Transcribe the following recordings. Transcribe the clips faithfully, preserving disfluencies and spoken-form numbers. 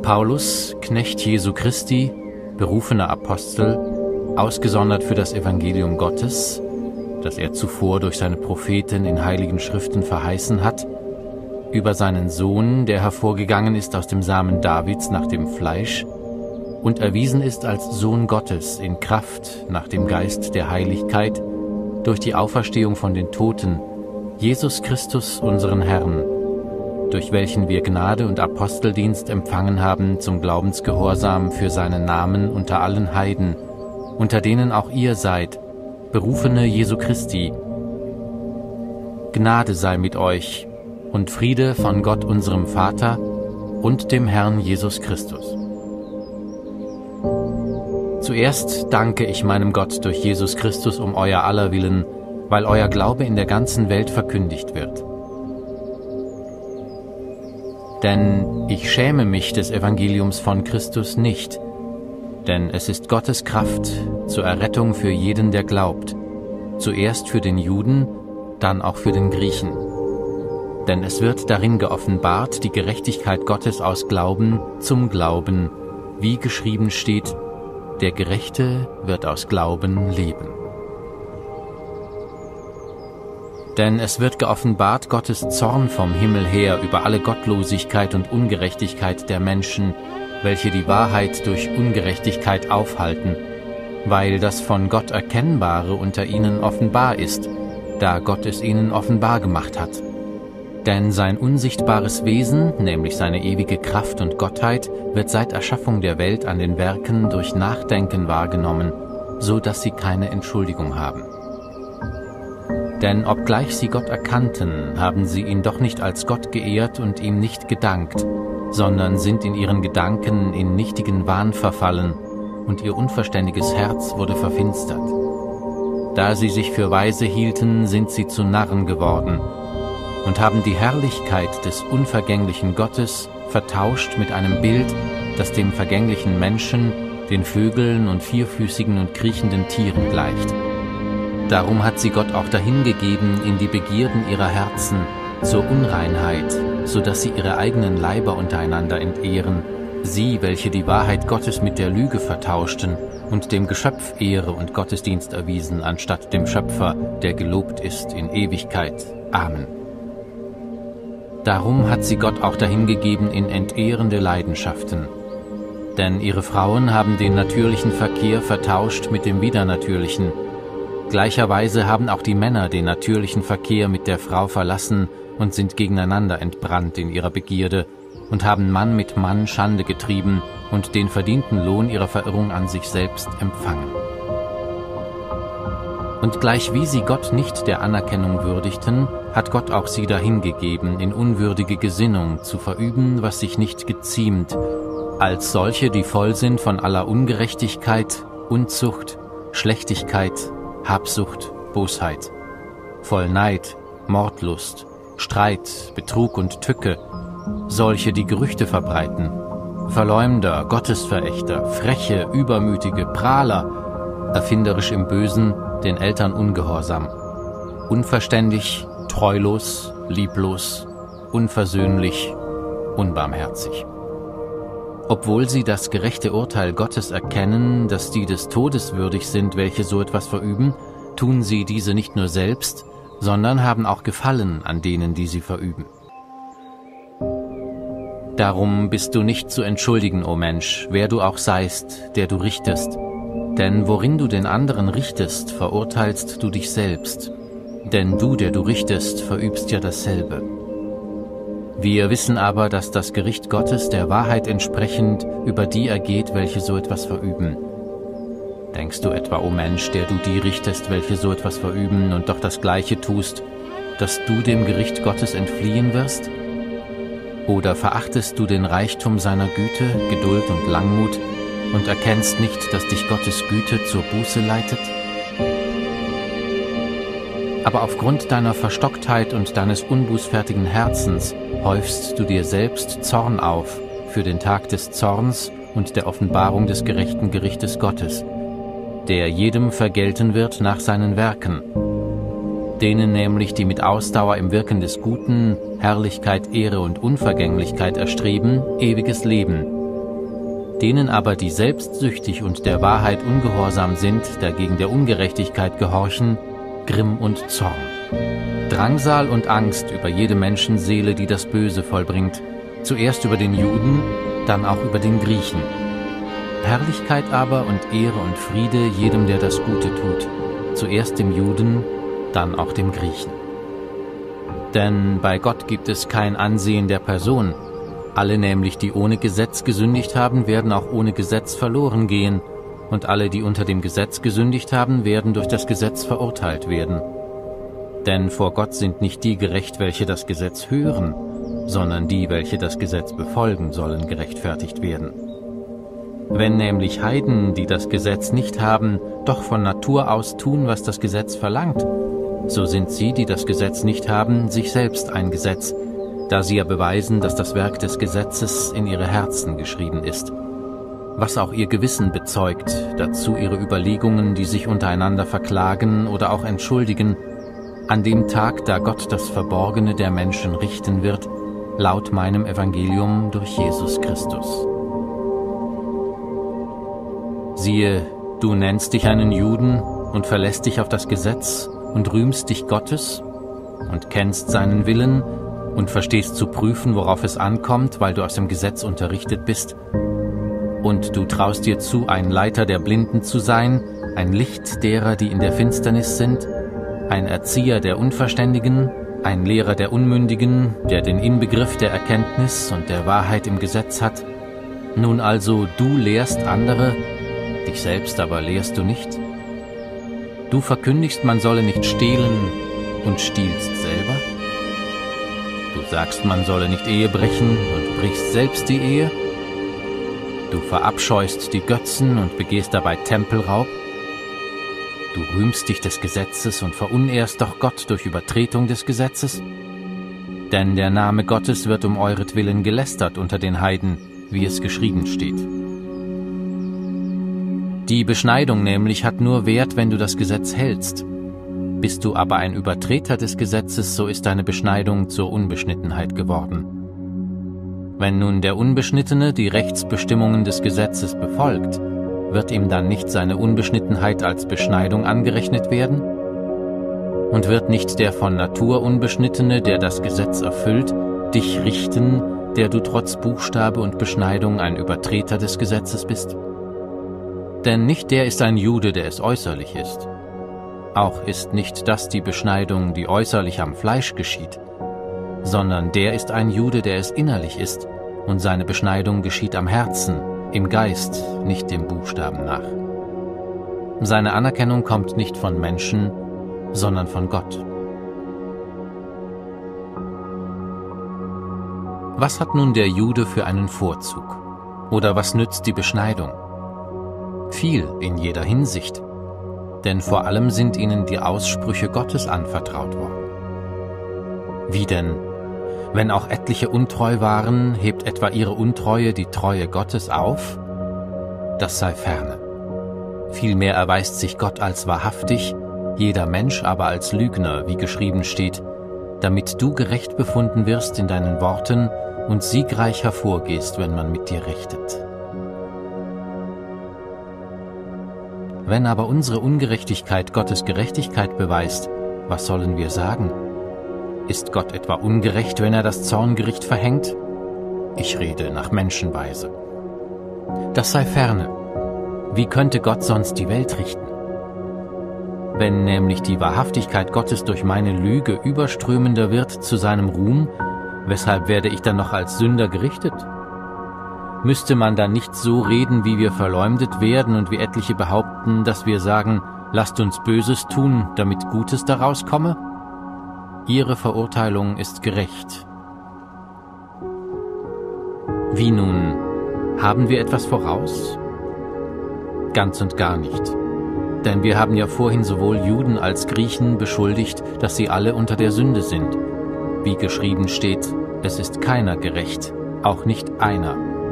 Paulus, Knecht Jesu Christi, berufener Apostel, ausgesondert für das Evangelium Gottes, das er zuvor durch seine Propheten in heiligen Schriften verheißen hat, über seinen Sohn, der hervorgegangen ist aus dem Samen Davids nach dem Fleisch und erwiesen ist als Sohn Gottes in Kraft nach dem Geist der Heiligkeit durch die Auferstehung von den Toten, Jesus Christus, unseren Herrn, durch welchen wir Gnade und Aposteldienst empfangen haben zum Glaubensgehorsam für seinen Namen unter allen Heiden, unter denen auch ihr seid, Berufene Jesu Christi. Gnade sei mit euch und Friede von Gott unserem Vater und dem Herrn Jesus Christus. Zuerst danke ich meinem Gott durch Jesus Christus um euer aller Willen, weil euer Glaube in der ganzen Welt verkündigt wird. Denn ich schäme mich des Evangeliums von Christus nicht, denn es ist Gottes Kraft zur Errettung für jeden, der glaubt, zuerst für den Juden, dann auch für den Griechen. Denn es wird darin geoffenbart die Gerechtigkeit Gottes aus Glauben zum Glauben, wie geschrieben steht, der Gerechte wird aus Glauben leben. Denn es wird geoffenbart Gottes Zorn vom Himmel her über alle Gottlosigkeit und Ungerechtigkeit der Menschen, welche die Wahrheit durch Ungerechtigkeit aufhalten, weil das von Gott Erkennbare unter ihnen offenbar ist, da Gott es ihnen offenbar gemacht hat. Denn sein unsichtbares Wesen, nämlich seine ewige Kraft und Gottheit, wird seit Erschaffung der Welt an den Werken durch Nachdenken wahrgenommen, so dass sie keine Entschuldigung haben. Denn obgleich sie Gott erkannten, haben sie ihn doch nicht als Gott geehrt und ihm nicht gedankt, sondern sind in ihren Gedanken in nichtigen Wahn verfallen, und ihr unverständiges Herz wurde verfinstert. Da sie sich für weise hielten, sind sie zu Narren geworden und haben die Herrlichkeit des unvergänglichen Gottes vertauscht mit einem Bild, das dem vergänglichen Menschen, den Vögeln und vierfüßigen und kriechenden Tieren gleicht. Darum hat sie Gott auch dahingegeben in die Begierden ihrer Herzen, zur Unreinheit, so dass sie ihre eigenen Leiber untereinander entehren, sie, welche die Wahrheit Gottes mit der Lüge vertauschten und dem Geschöpf Ehre und Gottesdienst erwiesen, anstatt dem Schöpfer, der gelobt ist in Ewigkeit. Amen. Darum hat sie Gott auch dahingegeben in entehrende Leidenschaften. Denn ihre Frauen haben den natürlichen Verkehr vertauscht mit dem widernatürlichen. Gleicherweise haben auch die Männer den natürlichen Verkehr mit der Frau verlassen und sind gegeneinander entbrannt in ihrer Begierde und haben Mann mit Mann Schande getrieben und den verdienten Lohn ihrer Verirrung an sich selbst empfangen. Und gleichwie sie Gott nicht der Anerkennung würdigten, hat Gott auch sie dahingegeben, in unwürdige Gesinnung zu verüben, was sich nicht geziemt, als solche, die voll sind von aller Ungerechtigkeit, Unzucht, Schlechtigkeit, Habsucht, Bosheit, voll Neid, Mordlust, Streit, Betrug und Tücke, solche, die Gerüchte verbreiten, Verleumder, Gottesverächter, freche, übermütige, Prahler, erfinderisch im Bösen, den Eltern ungehorsam, unverständig, treulos, lieblos, unversöhnlich, unbarmherzig. Obwohl sie das gerechte Urteil Gottes erkennen, dass die des Todes würdig sind, welche so etwas verüben, tun sie diese nicht nur selbst, sondern haben auch Gefallen an denen, die sie verüben. Darum bist du nicht zu entschuldigen, o Mensch, wer du auch seist, der du richtest. Denn worin du den anderen richtest, verurteilst du dich selbst. Denn du, der du richtest, verübst ja dasselbe. Wir wissen aber, dass das Gericht Gottes der Wahrheit entsprechend über die ergeht, welche so etwas verüben. Denkst du etwa, o Mensch, der du die richtest, welche so etwas verüben und doch das Gleiche tust, dass du dem Gericht Gottes entfliehen wirst? Oder verachtest du den Reichtum seiner Güte, Geduld und Langmut und erkennst nicht, dass dich Gottes Güte zur Buße leitet? Aber aufgrund deiner Verstocktheit und deines unbußfertigen Herzens häufst du dir selbst Zorn auf für den Tag des Zorns und der Offenbarung des gerechten Gerichtes Gottes, der jedem vergelten wird nach seinen Werken, denen nämlich, die mit Ausdauer im Wirken des Guten Herrlichkeit, Ehre und Unvergänglichkeit erstreben, ewiges Leben, Denen aber, die selbstsüchtig und der Wahrheit ungehorsam sind, dagegen der Ungerechtigkeit gehorchen, Grimm und Zorn, Drangsal und Angst über jede Menschenseele, die das Böse vollbringt, zuerst über den Juden, dann auch über den Griechen. Herrlichkeit aber und Ehre und Friede jedem, der das Gute tut, zuerst dem Juden, dann auch dem Griechen. Denn bei Gott gibt es kein Ansehen der Person. Alle nämlich, die ohne Gesetz gesündigt haben, werden auch ohne Gesetz verloren gehen, und alle, die unter dem Gesetz gesündigt haben, werden durch das Gesetz verurteilt werden. Denn vor Gott sind nicht die gerecht, welche das Gesetz hören, sondern die, welche das Gesetz befolgen, sollen gerechtfertigt werden. Wenn nämlich Heiden, die das Gesetz nicht haben, doch von Natur aus tun, was das Gesetz verlangt, so sind sie, die das Gesetz nicht haben, sich selbst ein Gesetz, da sie ja beweisen, dass das Werk des Gesetzes in ihre Herzen geschrieben ist. Was auch ihr Gewissen bezeugt, dazu ihre Überlegungen, die sich untereinander verklagen oder auch entschuldigen, an dem Tag, da Gott das Verborgene der Menschen richten wird, laut meinem Evangelium durch Jesus Christus. Siehe, du nennst dich einen Juden und verlässt dich auf das Gesetz und rühmst dich Gottes und kennst seinen Willen und verstehst zu prüfen, worauf es ankommt, weil du aus dem Gesetz unterrichtet bist. Und du traust dir zu, ein Leiter der Blinden zu sein, ein Licht derer, die in der Finsternis sind, ein Erzieher der Unverständigen, ein Lehrer der Unmündigen, der den Inbegriff der Erkenntnis und der Wahrheit im Gesetz hat. Nun also, du lehrst andere, dich selbst aber lehrst du nicht. Du verkündigst, man solle nicht stehlen und stiehlst selber. Du sagst, man solle nicht Ehe brechen und brichst selbst die Ehe. Du verabscheust die Götzen und begehst dabei Tempelraub. Du rühmst dich des Gesetzes und verunehrst doch Gott durch Übertretung des Gesetzes. Denn der Name Gottes wird um euretwillen gelästert unter den Heiden, wie es geschrieben steht. Die Beschneidung nämlich hat nur Wert, wenn du das Gesetz hältst. Bist du aber ein Übertreter des Gesetzes, so ist deine Beschneidung zur Unbeschnittenheit geworden. Wenn nun der Unbeschnittene die Rechtsbestimmungen des Gesetzes befolgt, wird ihm dann nicht seine Unbeschnittenheit als Beschneidung angerechnet werden? Und wird nicht der von Natur Unbeschnittene, der das Gesetz erfüllt, dich richten, der du trotz Buchstabe und Beschneidung ein Übertreter des Gesetzes bist? Denn nicht der ist ein Jude, der es äußerlich ist. Auch ist nicht das die Beschneidung, die äußerlich am Fleisch geschieht, sondern der ist ein Jude, der es innerlich ist, und seine Beschneidung geschieht am Herzen, im Geist, nicht dem Buchstaben nach. Seine Anerkennung kommt nicht von Menschen, sondern von Gott. Was hat nun der Jude für einen Vorzug? Oder was nützt die Beschneidung? Viel in jeder Hinsicht, denn vor allem sind ihnen die Aussprüche Gottes anvertraut worden. Wie denn? Wenn auch etliche untreu waren, hebt etwa ihre Untreue die Treue Gottes auf? Das sei ferne. Vielmehr erweist sich Gott als wahrhaftig, jeder Mensch aber als Lügner, wie geschrieben steht, damit du gerecht befunden wirst in deinen Worten und siegreich hervorgehst, wenn man mit dir richtet. Wenn aber unsere Ungerechtigkeit Gottes Gerechtigkeit beweist, was sollen wir sagen? Ist Gott etwa ungerecht, wenn er das Zorngericht verhängt? Ich rede nach Menschenweise. Das sei ferne. Wie könnte Gott sonst die Welt richten? Wenn nämlich die Wahrhaftigkeit Gottes durch meine Lüge überströmender wird zu seinem Ruhm, weshalb werde ich dann noch als Sünder gerichtet? Müsste man dann nicht so reden, wie wir verleumdet werden und wie etliche behaupten, dass wir sagen, lasst uns Böses tun, damit Gutes daraus komme? Ihre Verurteilung ist gerecht. Wie nun? Haben wir etwas voraus? Ganz und gar nicht. Denn wir haben ja vorhin sowohl Juden als Griechen beschuldigt, dass sie alle unter der Sünde sind. Wie geschrieben steht, es ist keiner gerecht, auch nicht einer.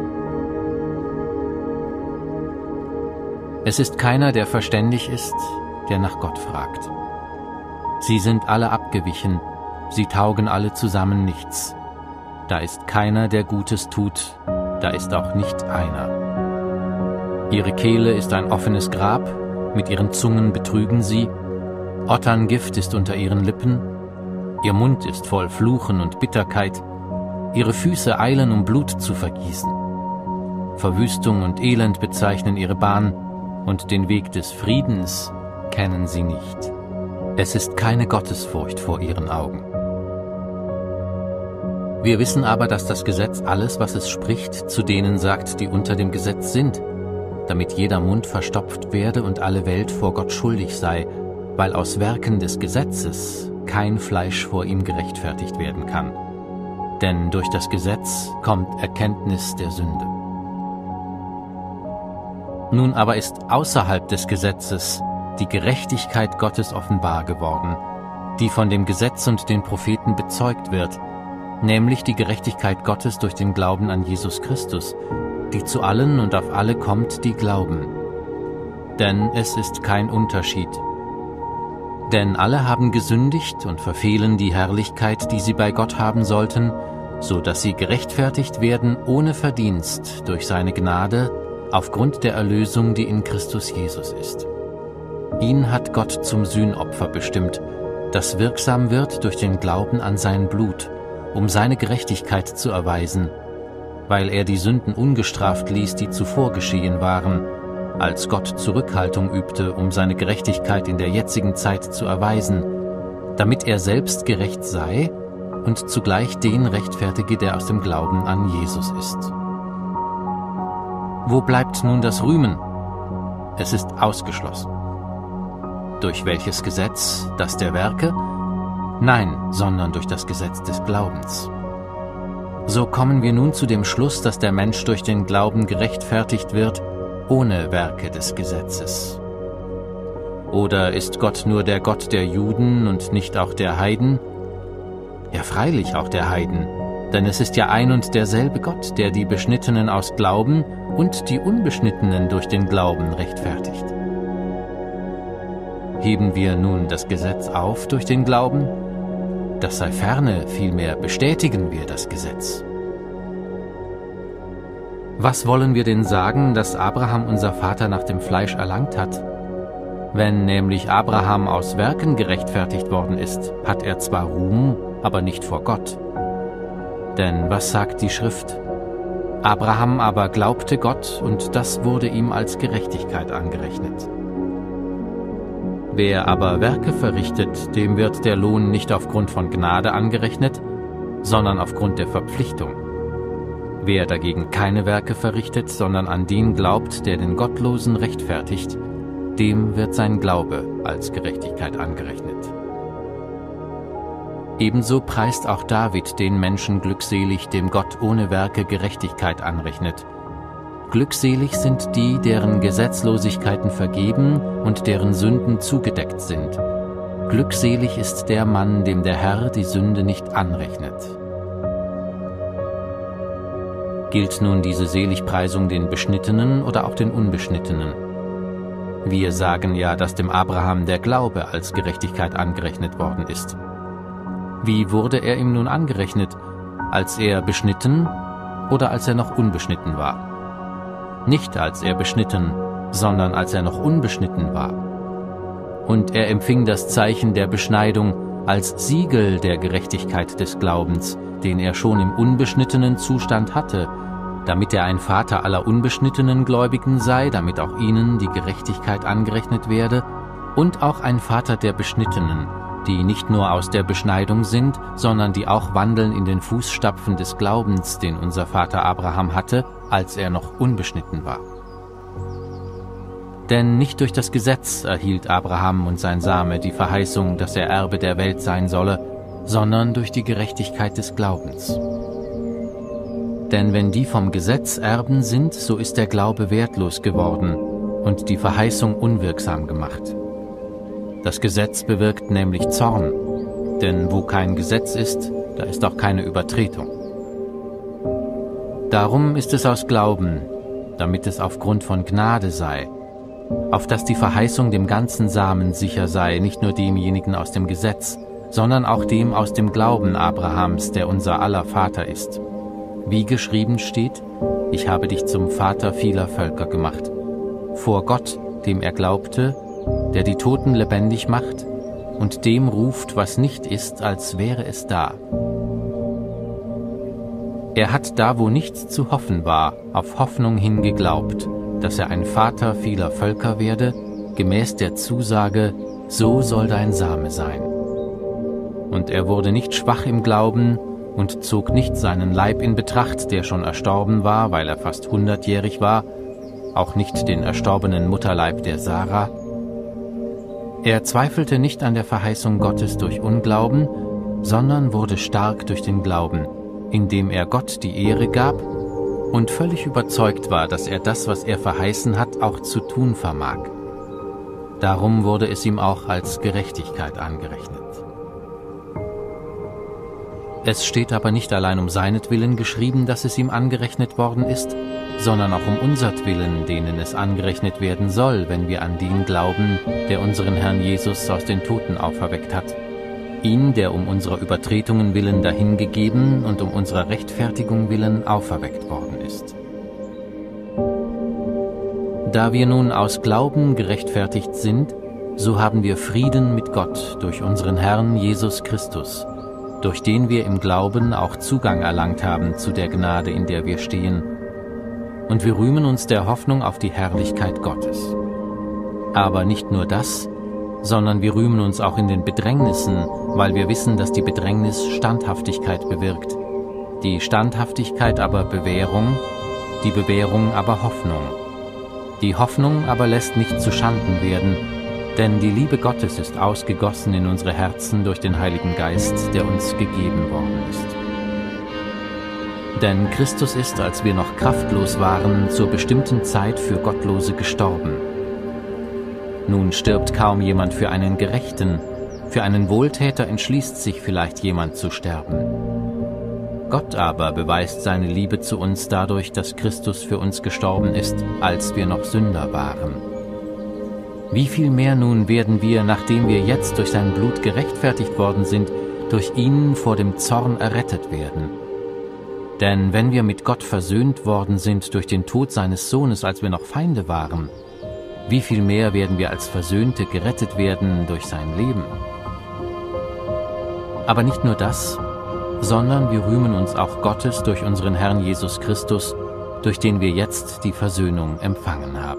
Es ist keiner, der verständig ist, der nach Gott fragt. Sie sind alle abgewichen, sie taugen alle zusammen nichts. Da ist keiner, der Gutes tut, da ist auch nicht einer. Ihre Kehle ist ein offenes Grab, mit ihren Zungen betrügen sie, Otterngift ist unter ihren Lippen, ihr Mund ist voll Fluchen und Bitterkeit, ihre Füße eilen, um Blut zu vergießen. Verwüstung und Elend bezeichnen ihre Bahn, und den Weg des Friedens kennen sie nicht. Es ist keine Gottesfurcht vor ihren Augen. Wir wissen aber, dass das Gesetz alles, was es spricht, zu denen sagt, die unter dem Gesetz sind, damit jeder Mund verstopft werde und alle Welt vor Gott schuldig sei, weil aus Werken des Gesetzes kein Fleisch vor ihm gerechtfertigt werden kann. Denn durch das Gesetz kommt Erkenntnis der Sünde. Nun aber ist außerhalb des Gesetzes die Gerechtigkeit Gottes offenbar geworden, die von dem Gesetz und den Propheten bezeugt wird, nämlich die Gerechtigkeit Gottes durch den Glauben an Jesus Christus, die zu allen und auf alle kommt, die glauben. Denn es ist kein Unterschied. Denn alle haben gesündigt und verfehlen die Herrlichkeit, die sie bei Gott haben sollten, so dass sie gerechtfertigt werden ohne Verdienst durch seine Gnade, aufgrund der Erlösung, die in Christus Jesus ist. Ihn hat Gott zum Sühnopfer bestimmt, das wirksam wird durch den Glauben an sein Blut, um seine Gerechtigkeit zu erweisen, weil er die Sünden ungestraft ließ, die zuvor geschehen waren, als Gott Zurückhaltung übte, um seine Gerechtigkeit in der jetzigen Zeit zu erweisen, damit er selbst gerecht sei und zugleich den rechtfertige, der aus dem Glauben an Jesus ist. Wo bleibt nun das Rühmen? Es ist ausgeschlossen. Durch welches Gesetz? Das der Werke? Nein, sondern durch das Gesetz des Glaubens. So kommen wir nun zu dem Schluss, dass der Mensch durch den Glauben gerechtfertigt wird, ohne Werke des Gesetzes. Oder ist Gott nur der Gott der Juden und nicht auch der Heiden? Ja, freilich auch der Heiden, denn es ist ja ein und derselbe Gott, der die Beschnittenen aus Glauben und die Unbeschnittenen durch den Glauben rechtfertigt. Heben wir nun das Gesetz auf durch den Glauben? Das sei ferne, vielmehr bestätigen wir das Gesetz. Was wollen wir denn sagen, dass Abraham unser Vater nach dem Fleisch erlangt hat? Wenn nämlich Abraham aus Werken gerechtfertigt worden ist, hat er zwar Ruhm, aber nicht vor Gott. Denn was sagt die Schrift? Abraham aber glaubte Gott, und das wurde ihm als Gerechtigkeit angerechnet. Wer aber Werke verrichtet, dem wird der Lohn nicht aufgrund von Gnade angerechnet, sondern aufgrund der Verpflichtung. Wer dagegen keine Werke verrichtet, sondern an den glaubt, der den Gottlosen rechtfertigt, dem wird sein Glaube als Gerechtigkeit angerechnet. Ebenso preist auch David den Menschen glückselig, dem Gott ohne Werke Gerechtigkeit anrechnet. Glückselig sind die, deren Gesetzlosigkeiten vergeben und deren Sünden zugedeckt sind. Glückselig ist der Mann, dem der Herr die Sünde nicht anrechnet. Gilt nun diese Seligpreisung den Beschnittenen oder auch den Unbeschnittenen? Wir sagen ja, dass dem Abraham der Glaube als Gerechtigkeit angerechnet worden ist. Wie wurde er ihm nun angerechnet, als er beschnitten oder als er noch unbeschnitten war? Nicht als er beschnitten, sondern als er noch unbeschnitten war. Und er empfing das Zeichen der Beschneidung als Siegel der Gerechtigkeit des Glaubens, den er schon im unbeschnittenen Zustand hatte, damit er ein Vater aller unbeschnittenen Gläubigen sei, damit auch ihnen die Gerechtigkeit angerechnet werde, und auch ein Vater der Beschnittenen, die nicht nur aus der Beschneidung sind, sondern die auch wandeln in den Fußstapfen des Glaubens, den unser Vater Abraham hatte, als er noch unbeschnitten war. Denn nicht durch das Gesetz erhielt Abraham und sein Same die Verheißung, dass er Erbe der Welt sein solle, sondern durch die Gerechtigkeit des Glaubens. Denn wenn die vom Gesetz Erben sind, so ist der Glaube wertlos geworden und die Verheißung unwirksam gemacht. Das Gesetz bewirkt nämlich Zorn, denn wo kein Gesetz ist, da ist auch keine Übertretung. Darum ist es aus Glauben, damit es aufgrund von Gnade sei, auf dass die Verheißung dem ganzen Samen sicher sei, nicht nur demjenigen aus dem Gesetz, sondern auch dem aus dem Glauben Abrahams, der unser aller Vater ist. Wie geschrieben steht, ich habe dich zum Vater vieler Völker gemacht, vor Gott, dem er glaubte, der die Toten lebendig macht und dem ruft, was nicht ist, als wäre es da. Er hat da, wo nichts zu hoffen war, auf Hoffnung hin geglaubt, dass er ein Vater vieler Völker werde, gemäß der Zusage, so soll dein Same sein. Und er wurde nicht schwach im Glauben und zog nicht seinen Leib in Betracht, der schon erstorben war, weil er fast hundertjährig war, auch nicht den erstorbenen Mutterleib der Sarah. Er zweifelte nicht an der Verheißung Gottes durch Unglauben, sondern wurde stark durch den Glauben, indem er Gott die Ehre gab und völlig überzeugt war, dass er das, was er verheißen hat, auch zu tun vermag. Darum wurde es ihm auch als Gerechtigkeit angerechnet. Es steht aber nicht allein um seinetwillen geschrieben, dass es ihm angerechnet worden ist, sondern auch um unsertwillen, denen es angerechnet werden soll, wenn wir an den glauben, der unseren Herrn Jesus aus den Toten auferweckt hat. Ihn, der um unserer Übertretungen willen dahingegeben und um unserer Rechtfertigung willen auferweckt worden ist. Da wir nun aus Glauben gerechtfertigt sind, so haben wir Frieden mit Gott durch unseren Herrn Jesus Christus, durch den wir im Glauben auch Zugang erlangt haben zu der Gnade, in der wir stehen. Und wir rühmen uns der Hoffnung auf die Herrlichkeit Gottes. Aber nicht nur das, sondern wir rühmen uns auch in den Bedrängnissen, weil wir wissen, dass die Bedrängnis Standhaftigkeit bewirkt, die Standhaftigkeit aber Bewährung, die Bewährung aber Hoffnung. Die Hoffnung aber lässt nicht zu Schanden werden, denn die Liebe Gottes ist ausgegossen in unsere Herzen durch den Heiligen Geist, der uns gegeben worden ist. Denn Christus ist, als wir noch kraftlos waren, zur bestimmten Zeit für Gottlose gestorben. Nun stirbt kaum jemand für einen Gerechten, für einen Wohltäter entschließt sich vielleicht jemand zu sterben. Gott aber beweist seine Liebe zu uns dadurch, dass Christus für uns gestorben ist, als wir noch Sünder waren. Wie viel mehr nun werden wir, nachdem wir jetzt durch sein Blut gerechtfertigt worden sind, durch ihn vor dem Zorn errettet werden. Denn wenn wir mit Gott versöhnt worden sind durch den Tod seines Sohnes, als wir noch Feinde waren, wie viel mehr werden wir als Versöhnte gerettet werden durch sein Leben? Aber nicht nur das, sondern wir rühmen uns auch Gottes durch unseren Herrn Jesus Christus, durch den wir jetzt die Versöhnung empfangen haben.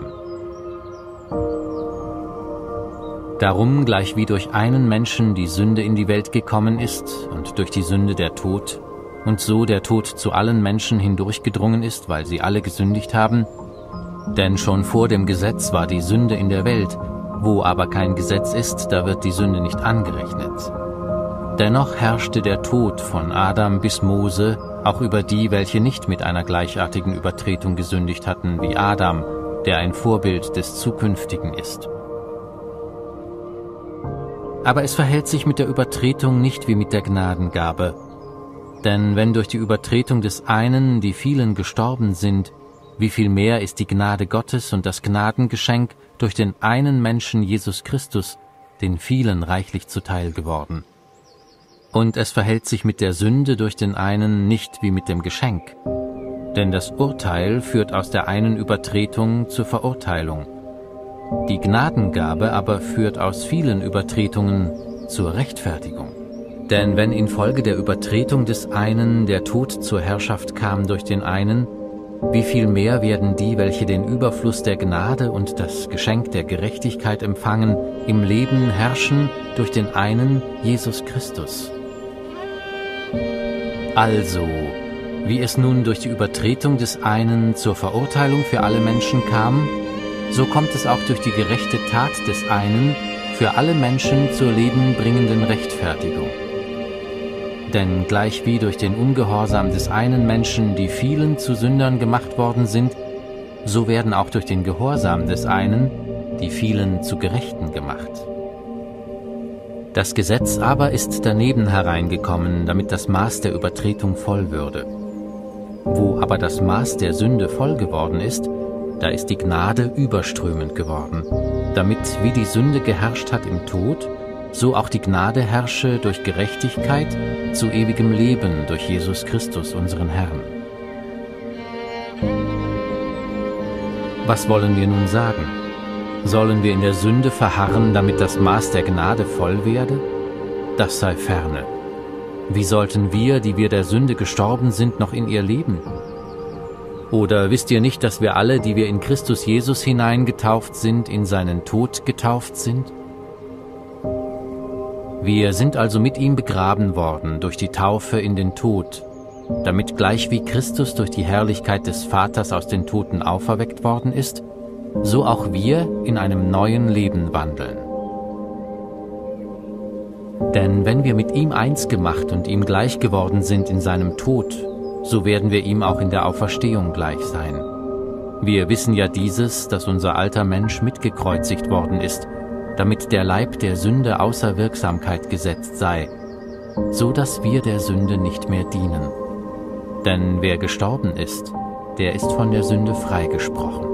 Darum, gleich wie durch einen Menschen die Sünde in die Welt gekommen ist und durch die Sünde der Tod, und so der Tod zu allen Menschen hindurchgedrungen ist, weil sie alle gesündigt haben, denn schon vor dem Gesetz war die Sünde in der Welt, wo aber kein Gesetz ist, da wird die Sünde nicht angerechnet. Dennoch herrschte der Tod von Adam bis Mose auch über die, welche nicht mit einer gleichartigen Übertretung gesündigt hatten wie Adam, der ein Vorbild des Zukünftigen ist. Aber es verhält sich mit der Übertretung nicht wie mit der Gnadengabe. Denn wenn durch die Übertretung des einen die vielen gestorben sind, wie viel mehr ist die Gnade Gottes und das Gnadengeschenk durch den einen Menschen Jesus Christus den vielen reichlich zuteil geworden. Und es verhält sich mit der Sünde durch den einen nicht wie mit dem Geschenk. Denn das Urteil führt aus der einen Übertretung zur Verurteilung. Die Gnadengabe aber führt aus vielen Übertretungen zur Rechtfertigung. Denn wenn infolge der Übertretung des einen der Tod zur Herrschaft kam durch den einen, wie viel mehr werden die, welche den Überfluss der Gnade und das Geschenk der Gerechtigkeit empfangen, im Leben herrschen durch den einen, Jesus Christus. Also, wie es nun durch die Übertretung des einen zur Verurteilung für alle Menschen kam, so kommt es auch durch die gerechte Tat des einen für alle Menschen zur lebenbringenden Rechtfertigung. Denn gleichwie durch den Ungehorsam des einen Menschen die vielen zu Sündern gemacht worden sind, so werden auch durch den Gehorsam des einen die vielen zu Gerechten gemacht. Das Gesetz aber ist daneben hereingekommen, damit das Maß der Übertretung voll würde. Wo aber das Maß der Sünde voll geworden ist, da ist die Gnade überströmend geworden, damit, wie die Sünde geherrscht hat im Tod, so auch die Gnade herrsche durch Gerechtigkeit zu ewigem Leben durch Jesus Christus, unseren Herrn. Was wollen wir nun sagen? Sollen wir in der Sünde verharren, damit das Maß der Gnade voll werde? Das sei ferne. Wie sollten wir, die wir der Sünde gestorben sind, noch in ihr leben? Oder wisst ihr nicht, dass wir alle, die wir in Christus Jesus hineingetauft sind, in seinen Tod getauft sind? Wir sind also mit ihm begraben worden durch die Taufe in den Tod, damit gleich wie Christus durch die Herrlichkeit des Vaters aus den Toten auferweckt worden ist, so auch wir in einem neuen Leben wandeln. Denn wenn wir mit ihm eins gemacht und ihm gleich geworden sind in seinem Tod, so werden wir ihm auch in der Auferstehung gleich sein. Wir wissen ja dieses, dass unser alter Mensch mitgekreuzigt worden ist, damit der Leib der Sünde außer Wirksamkeit gesetzt sei, so dass wir der Sünde nicht mehr dienen. Denn wer gestorben ist, der ist von der Sünde freigesprochen.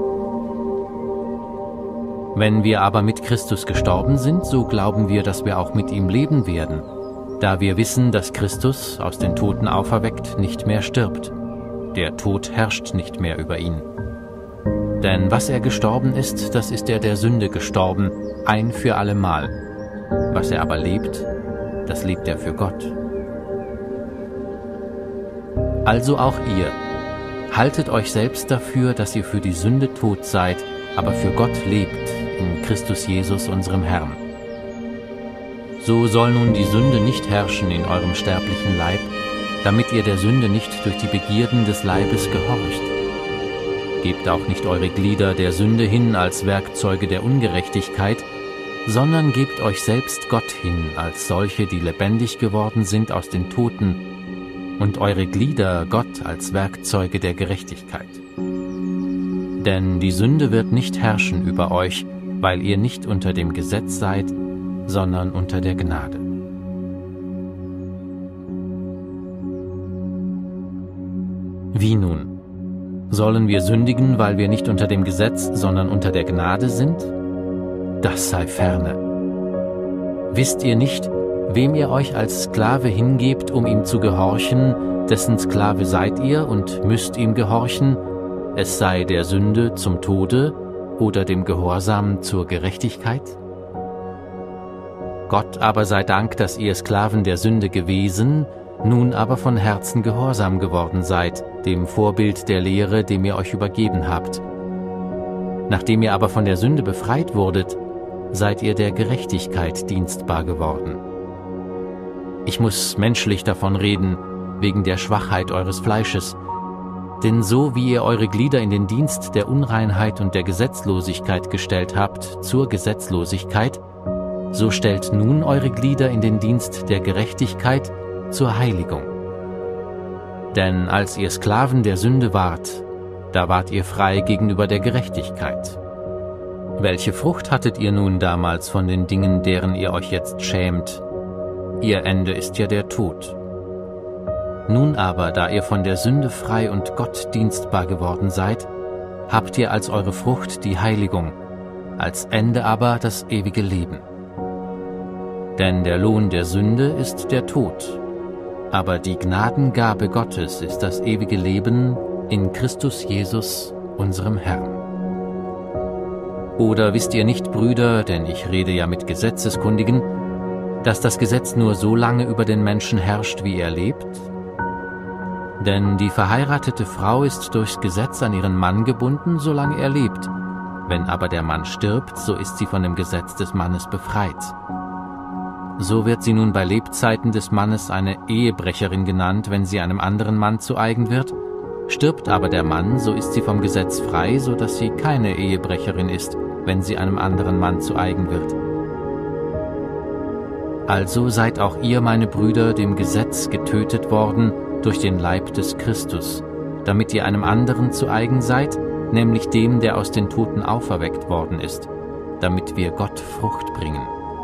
Wenn wir aber mit Christus gestorben sind, so glauben wir, dass wir auch mit ihm leben werden, da wir wissen, dass Christus, aus den Toten auferweckt, nicht mehr stirbt. Der Tod herrscht nicht mehr über ihn. Denn was er gestorben ist, das ist er der Sünde gestorben, ein für allemal. Was er aber lebt, das lebt er für Gott. Also auch ihr, haltet euch selbst dafür, dass ihr für die Sünde tot seid, aber für Gott lebt, in Christus Jesus, unserem Herrn. So soll nun die Sünde nicht herrschen in eurem sterblichen Leib, damit ihr der Sünde nicht durch die Begierden des Leibes gehorcht. Gebt auch nicht eure Glieder der Sünde hin als Werkzeuge der Ungerechtigkeit, sondern gebt euch selbst Gott hin als solche, die lebendig geworden sind aus den Toten, und eure Glieder Gott als Werkzeuge der Gerechtigkeit. Denn die Sünde wird nicht herrschen über euch, weil ihr nicht unter dem Gesetz seid, sondern unter der Gnade. Wie nun? Sollen wir sündigen, weil wir nicht unter dem Gesetz, sondern unter der Gnade sind? Das sei ferne. Wisst ihr nicht, wem ihr euch als Sklave hingebt, um ihm zu gehorchen, dessen Sklave seid ihr und müsst ihm gehorchen, es sei der Sünde zum Tode oder dem Gehorsam zur Gerechtigkeit? Gott aber sei Dank, dass ihr Sklaven der Sünde gewesen, nun aber von Herzen gehorsam geworden seid, dem Vorbild der Lehre, dem ihr euch übergeben habt. Nachdem ihr aber von der Sünde befreit wurdet, seid ihr der Gerechtigkeit dienstbar geworden. Ich muss menschlich davon reden, wegen der Schwachheit eures Fleisches, denn so wie ihr eure Glieder in den Dienst der Unreinheit und der Gesetzlosigkeit gestellt habt, zur Gesetzlosigkeit, so stellt nun eure Glieder in den Dienst der Gerechtigkeit zur Heiligung. Denn als ihr Sklaven der Sünde wart, da wart ihr frei gegenüber der Gerechtigkeit. Welche Frucht hattet ihr nun damals von den Dingen, deren ihr euch jetzt schämt? Ihr Ende ist ja der Tod. Nun aber, da ihr von der Sünde frei und Gott dienstbar geworden seid, habt ihr als eure Frucht die Heiligung, als Ende aber das ewige Leben. Denn der Lohn der Sünde ist der Tod, aber die Gnadengabe Gottes ist das ewige Leben in Christus Jesus, unserem Herrn. Oder wisst ihr nicht, Brüder, denn ich rede ja mit Gesetzeskundigen, dass das Gesetz nur so lange über den Menschen herrscht, wie er lebt? Denn die verheiratete Frau ist durchs Gesetz an ihren Mann gebunden, solange er lebt. Wenn aber der Mann stirbt, so ist sie von dem Gesetz des Mannes befreit. So wird sie nun bei Lebzeiten des Mannes eine Ehebrecherin genannt, wenn sie einem anderen Mann zu eigen wird. Stirbt aber der Mann, so ist sie vom Gesetz frei, so dass sie keine Ehebrecherin ist, wenn sie einem anderen Mann zu eigen wird. Also seid auch ihr, meine Brüder, dem Gesetz getötet worden durch den Leib des Christus, damit ihr einem anderen zu eigen seid, nämlich dem, der aus den Toten auferweckt worden ist, damit wir Gott Frucht bringen.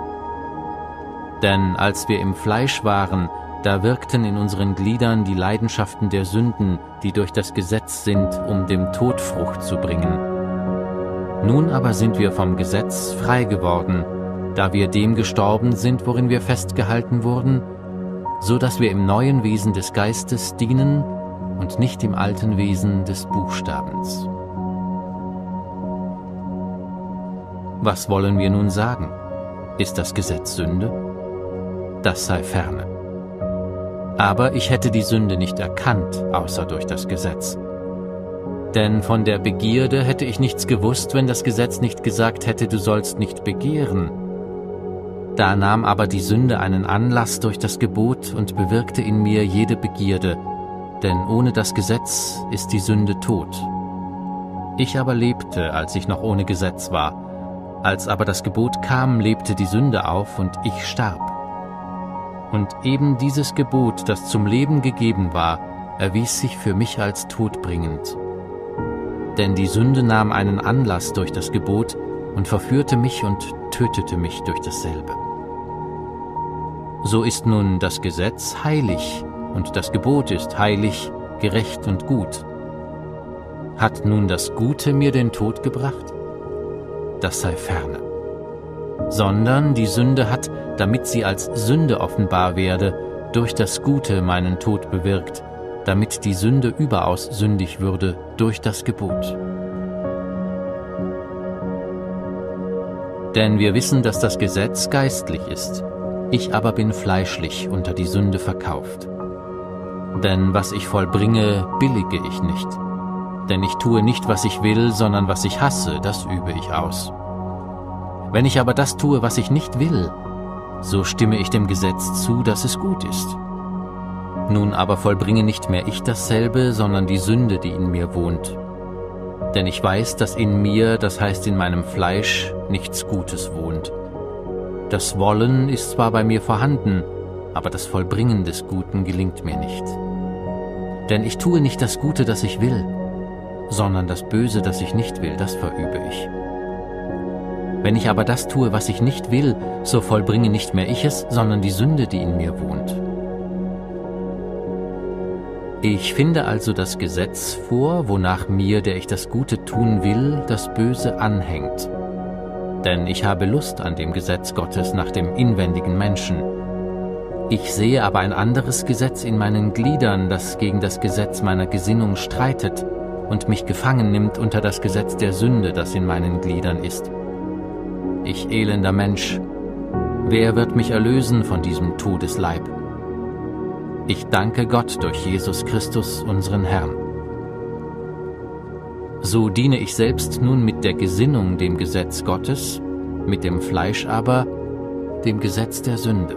Denn als wir im Fleisch waren, da wirkten in unseren Gliedern die Leidenschaften der Sünden, die durch das Gesetz sind, um dem Tod Frucht zu bringen. Nun aber sind wir vom Gesetz frei geworden, da wir dem gestorben sind, worin wir festgehalten wurden, so dass wir im neuen Wesen des Geistes dienen und nicht im alten Wesen des Buchstabens. Was wollen wir nun sagen? Ist das Gesetz Sünde? Das sei ferne. Aber ich hätte die Sünde nicht erkannt, außer durch das Gesetz. Denn von der Begierde hätte ich nichts gewusst, wenn das Gesetz nicht gesagt hätte, du sollst nicht begehren. Da nahm aber die Sünde einen Anlass durch das Gebot und bewirkte in mir jede Begierde, denn ohne das Gesetz ist die Sünde tot. Ich aber lebte, als ich noch ohne Gesetz war. Als aber das Gebot kam, lebte die Sünde auf und ich starb. Und eben dieses Gebot, das zum Leben gegeben war, erwies sich für mich als todbringend. Denn die Sünde nahm einen Anlass durch das Gebot und verführte mich und tötete mich durch dasselbe. So ist nun das Gesetz heilig und das Gebot ist heilig, gerecht und gut. Hat nun das Gute mir den Tod gebracht? Das sei ferne. Sondern die Sünde hat, damit sie als Sünde offenbar werde, durch das Gute meinen Tod bewirkt, damit die Sünde überaus sündig würde durch das Gebot. Denn wir wissen, dass das Gesetz geistlich ist, ich aber bin fleischlich unter die Sünde verkauft. Denn was ich vollbringe, billige ich nicht. Denn ich tue nicht, was ich will, sondern was ich hasse, das übe ich aus. Wenn ich aber das tue, was ich nicht will, so stimme ich dem Gesetz zu, dass es gut ist. Nun aber vollbringe nicht mehr ich dasselbe, sondern die Sünde, die in mir wohnt. Denn ich weiß, dass in mir, das heißt in meinem Fleisch, nichts Gutes wohnt. Das Wollen ist zwar bei mir vorhanden, aber das Vollbringen des Guten gelingt mir nicht. Denn ich tue nicht das Gute, das ich will, sondern das Böse, das ich nicht will, das verübe ich. Wenn ich aber das tue, was ich nicht will, so vollbringe nicht mehr ich es, sondern die Sünde, die in mir wohnt. Ich finde also das Gesetz vor, wonach mir, der ich das Gute tun will, das Böse anhängt. Denn ich habe Lust an dem Gesetz Gottes nach dem inwendigen Menschen. Ich sehe aber ein anderes Gesetz in meinen Gliedern, das gegen das Gesetz meiner Gesinnung streitet und mich gefangen nimmt unter das Gesetz der Sünde, das in meinen Gliedern ist. Ich elender Mensch, wer wird mich erlösen von diesem Todesleib? Ich danke Gott durch Jesus Christus, unseren Herrn. So diene ich selbst nun mit der Gesinnung dem Gesetz Gottes, mit dem Fleisch aber dem Gesetz der Sünde.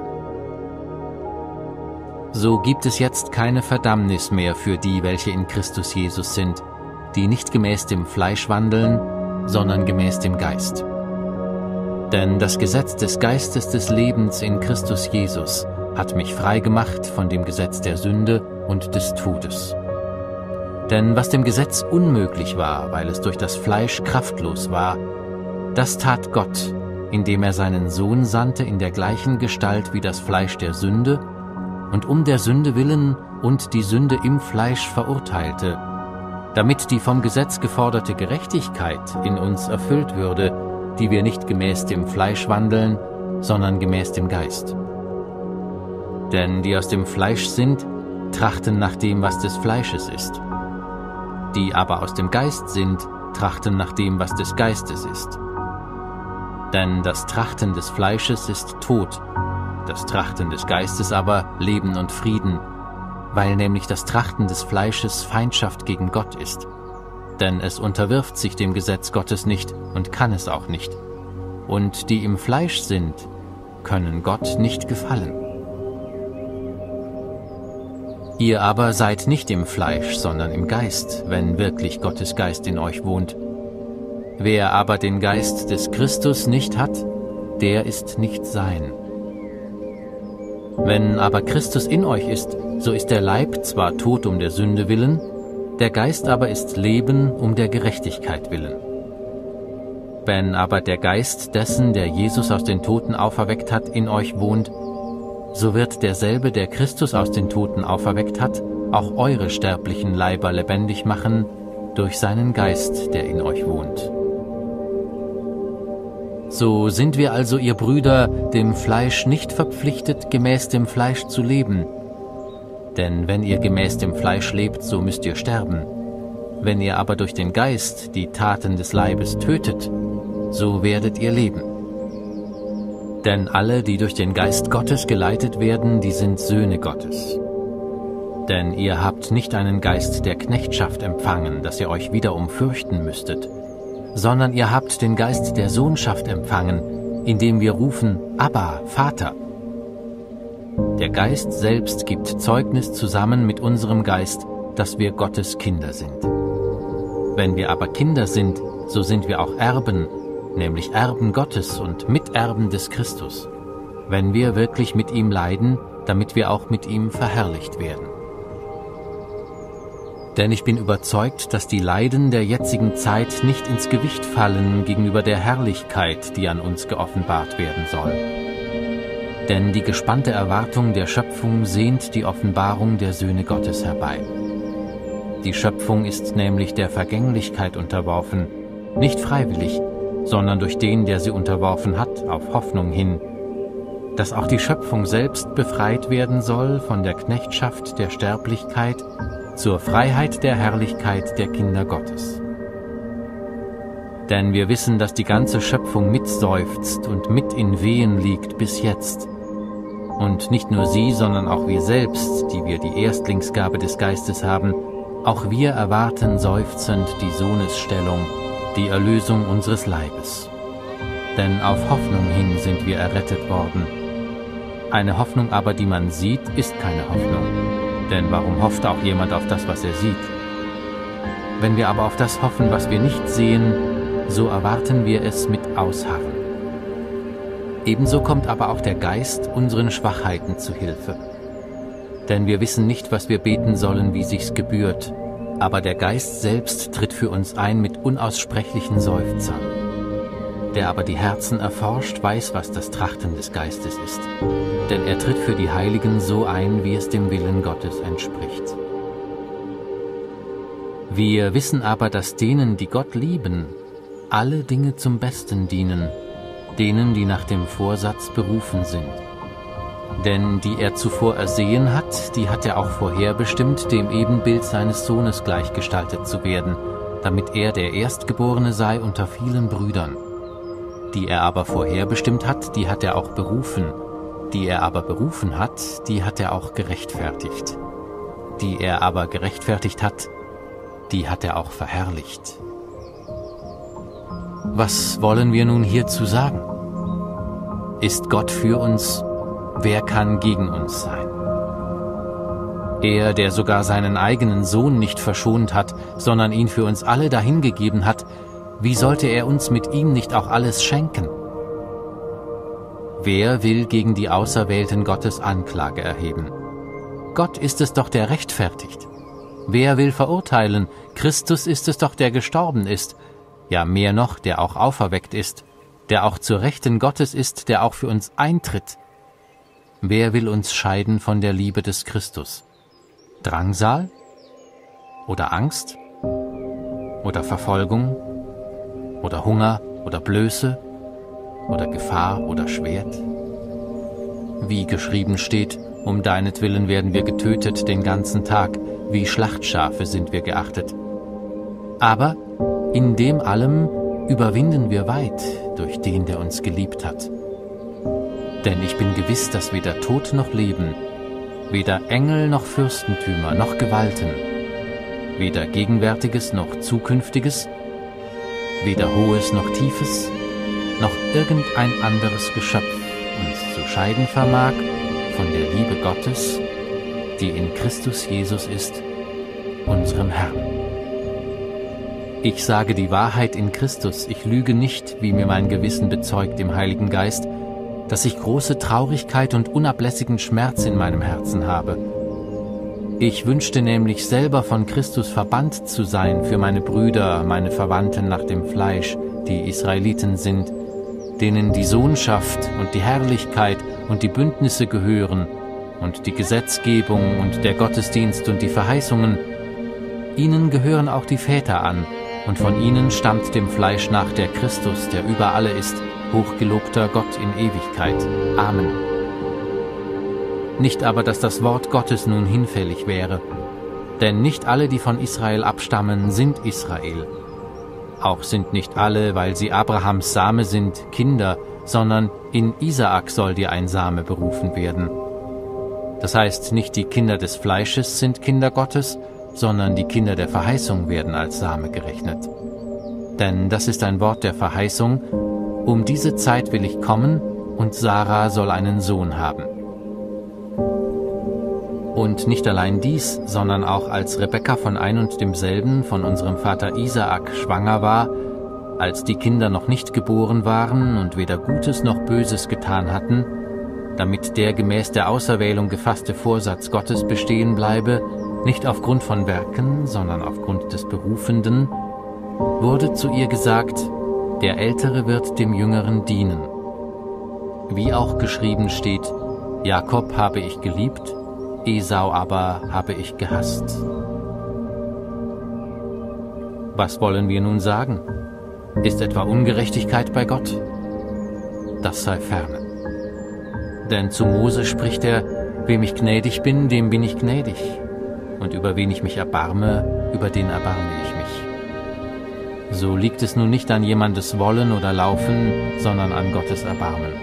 So gibt es jetzt keine Verdammnis mehr für die, welche in Christus Jesus sind, die nicht gemäß dem Fleisch wandeln, sondern gemäß dem Geist. Denn das Gesetz des Geistes des Lebens in Christus Jesus hat mich frei gemacht von dem Gesetz der Sünde und des Todes. Denn was dem Gesetz unmöglich war, weil es durch das Fleisch kraftlos war, das tat Gott, indem er seinen Sohn sandte in der gleichen Gestalt wie das Fleisch der Sünde und um der Sünde willen und die Sünde im Fleisch verurteilte, damit die vom Gesetz geforderte Gerechtigkeit in uns erfüllt würde, die wir nicht gemäß dem Fleisch wandeln, sondern gemäß dem Geist. Denn die aus dem Fleisch sind, trachten nach dem, was des Fleisches ist. Die aber aus dem Geist sind, trachten nach dem, was des Geistes ist. Denn das Trachten des Fleisches ist Tod, das Trachten des Geistes aber Leben und Frieden, weil nämlich das Trachten des Fleisches Feindschaft gegen Gott ist. Denn es unterwirft sich dem Gesetz Gottes nicht und kann es auch nicht. Und die im Fleisch sind, können Gott nicht gefallen. Ihr aber seid nicht im Fleisch, sondern im Geist, wenn wirklich Gottes Geist in euch wohnt. Wer aber den Geist des Christus nicht hat, der ist nicht sein. Wenn aber Christus in euch ist, so ist der Leib zwar tot um der Sünde willen, der Geist aber ist Leben um der Gerechtigkeit willen. Wenn aber der Geist dessen, der Jesus aus den Toten auferweckt hat, in euch wohnt, so wird derselbe, der Christus aus den Toten auferweckt hat, auch eure sterblichen Leiber lebendig machen durch seinen Geist, der in euch wohnt. So sind wir also, ihr Brüder, dem Fleisch nicht verpflichtet, gemäß dem Fleisch zu leben. Denn wenn ihr gemäß dem Fleisch lebt, so müsst ihr sterben. Wenn ihr aber durch den Geist die Taten des Leibes tötet, so werdet ihr leben. Denn alle, die durch den Geist Gottes geleitet werden, die sind Söhne Gottes. Denn ihr habt nicht einen Geist der Knechtschaft empfangen, dass ihr euch wiederum fürchten müsstet, sondern ihr habt den Geist der Sohnschaft empfangen, indem wir rufen, Abba, Vater. Der Geist selbst gibt Zeugnis zusammen mit unserem Geist, dass wir Gottes Kinder sind. Wenn wir aber Kinder sind, so sind wir auch Erben, nämlich Erben Gottes und Miterben des Christus, wenn wir wirklich mit ihm leiden, damit wir auch mit ihm verherrlicht werden. Denn ich bin überzeugt, dass die Leiden der jetzigen Zeit nicht ins Gewicht fallen gegenüber der Herrlichkeit, die an uns geoffenbart werden soll. Denn die gespannte Erwartung der Schöpfung sehnt die Offenbarung der Söhne Gottes herbei. Die Schöpfung ist nämlich der Vergänglichkeit unterworfen, nicht freiwillig, sondern durch den, der sie unterworfen hat, auf Hoffnung hin, dass auch die Schöpfung selbst befreit werden soll von der Knechtschaft der Sterblichkeit zur Freiheit der Herrlichkeit der Kinder Gottes. Denn wir wissen, dass die ganze Schöpfung mitseufzt und mit in Wehen liegt bis jetzt. Und nicht nur sie, sondern auch wir selbst, die wir die Erstlingsgabe des Geistes haben, auch wir erwarten seufzend die Sohnesstellung, die Erlösung unseres Leibes. Denn auf Hoffnung hin sind wir errettet worden. Eine Hoffnung aber, die man sieht, ist keine Hoffnung. Denn warum hofft auch jemand auf das, was er sieht? Wenn wir aber auf das hoffen, was wir nicht sehen, so erwarten wir es mit Ausharren. Ebenso kommt aber auch der Geist unseren Schwachheiten zu Hilfe. Denn wir wissen nicht, was wir beten sollen, wie sich's gebührt, aber der Geist selbst tritt für uns ein mit unaussprechlichen Seufzern. Der aber die Herzen erforscht, weiß, was das Trachten des Geistes ist. Denn er tritt für die Heiligen so ein, wie es dem Willen Gottes entspricht. Wir wissen aber, dass denen, die Gott lieben, alle Dinge zum Besten dienen, denen, die nach dem Vorsatz berufen sind. Denn die er zuvor ersehen hat, die hat er auch vorherbestimmt, dem Ebenbild seines Sohnes gleichgestaltet zu werden, damit er der Erstgeborene sei unter vielen Brüdern. Die er aber vorherbestimmt hat, die hat er auch berufen. Die er aber berufen hat, die hat er auch gerechtfertigt. Die er aber gerechtfertigt hat, die hat er auch verherrlicht. Was wollen wir nun hierzu sagen? Ist Gott für uns, wer kann gegen uns sein? Er, der sogar seinen eigenen Sohn nicht verschont hat, sondern ihn für uns alle dahingegeben hat, wie sollte er uns mit ihm nicht auch alles schenken? Wer will gegen die Auserwählten Gottes Anklage erheben? Gott ist es doch, der rechtfertigt. Wer will verurteilen? Christus ist es doch, der gestorben ist, ja mehr noch, der auch auferweckt ist, der auch zur Rechten Gottes ist, der auch für uns eintritt. Wer will uns scheiden von der Liebe des Christus? Drangsal? Oder Angst? Oder Verfolgung? Oder Hunger? Oder Blöße? Oder Gefahr? Oder Schwert? Wie geschrieben steht, um deinetwillen werden wir getötet den ganzen Tag, wie Schlachtschafe sind wir geachtet. Aber in dem allem überwinden wir weit durch den, der uns geliebt hat. Denn ich bin gewiss, dass weder Tod noch Leben, weder Engel noch Fürstentümer noch Gewalten, weder Gegenwärtiges noch Zukünftiges, weder Hohes noch Tiefes, noch irgendein anderes Geschöpf uns zu scheiden vermag von der Liebe Gottes, die in Christus Jesus ist, unserem Herrn. Ich sage die Wahrheit in Christus, ich lüge nicht, wie mir mein Gewissen bezeugt im Heiligen Geist, dass ich große Traurigkeit und unablässigen Schmerz in meinem Herzen habe. Ich wünschte nämlich selber von Christus verbannt zu sein für meine Brüder, meine Verwandten nach dem Fleisch, die Israeliten sind, denen die Sohnschaft und die Herrlichkeit und die Bündnisse gehören und die Gesetzgebung und der Gottesdienst und die Verheißungen. Ihnen gehören auch die Väter an, und von ihnen stammt dem Fleisch nach der Christus, der über alle ist, hochgelobter Gott in Ewigkeit. Amen. Nicht aber, dass das Wort Gottes nun hinfällig wäre, denn nicht alle, die von Israel abstammen, sind Israel. Auch sind nicht alle, weil sie Abrahams Same sind, Kinder, sondern in Isaak soll dir ein Same berufen werden. Das heißt, nicht die Kinder des Fleisches sind Kinder Gottes, sondern die Kinder der Verheißung werden als Same gerechnet. Denn das ist ein Wort der Verheißung: Um diese Zeit will ich kommen, und Sarah soll einen Sohn haben. Und nicht allein dies, sondern auch als Rebekka von ein und demselben, von unserem Vater Isaak, schwanger war, als die Kinder noch nicht geboren waren und weder Gutes noch Böses getan hatten, damit der gemäß der Auserwählung gefasste Vorsatz Gottes bestehen bleibe, nicht aufgrund von Werken, sondern aufgrund des Berufenden, wurde zu ihr gesagt: Der Ältere wird dem Jüngeren dienen. Wie auch geschrieben steht: Jakob habe ich geliebt, Esau aber habe ich gehasst. Was wollen wir nun sagen? Ist etwa Ungerechtigkeit bei Gott? Das sei ferne. Denn zu Mose spricht er: Wem ich gnädig bin, dem bin ich gnädig. Und über wen ich mich erbarme, über den erbarme ich mich. So liegt es nun nicht an jemandes Wollen oder Laufen, sondern an Gottes Erbarmen.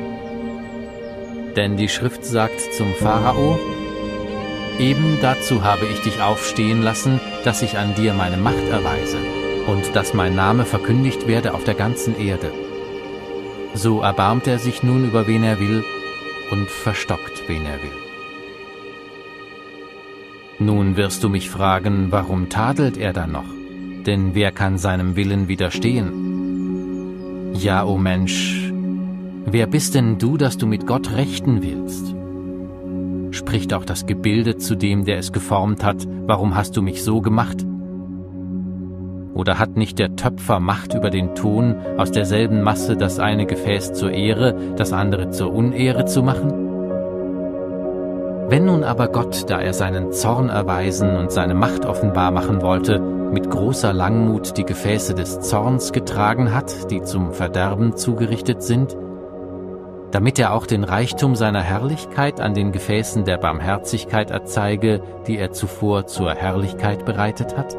Denn die Schrift sagt zum Pharao: Eben dazu habe ich dich aufstehen lassen, dass ich an dir meine Macht erweise und dass mein Name verkündigt werde auf der ganzen Erde. So erbarmt er sich nun über wen er will und verstockt wen er will. Nun wirst du mich fragen, warum tadelt er dann noch? Denn wer kann seinem Willen widerstehen? Ja, o Mensch, wer bist denn du, dass du mit Gott rechten willst? Spricht auch das Gebilde zu dem, der es geformt hat: Warum hast du mich so gemacht? Oder hat nicht der Töpfer Macht über den Ton, aus derselben Masse das eine Gefäß zur Ehre, das andere zur Unehre zu machen? Wenn nun aber Gott, da er seinen Zorn erweisen und seine Macht offenbar machen wollte, mit großer Langmut die Gefäße des Zorns getragen hat, die zum Verderben zugerichtet sind, damit er auch den Reichtum seiner Herrlichkeit an den Gefäßen der Barmherzigkeit erzeige, die er zuvor zur Herrlichkeit bereitet hat?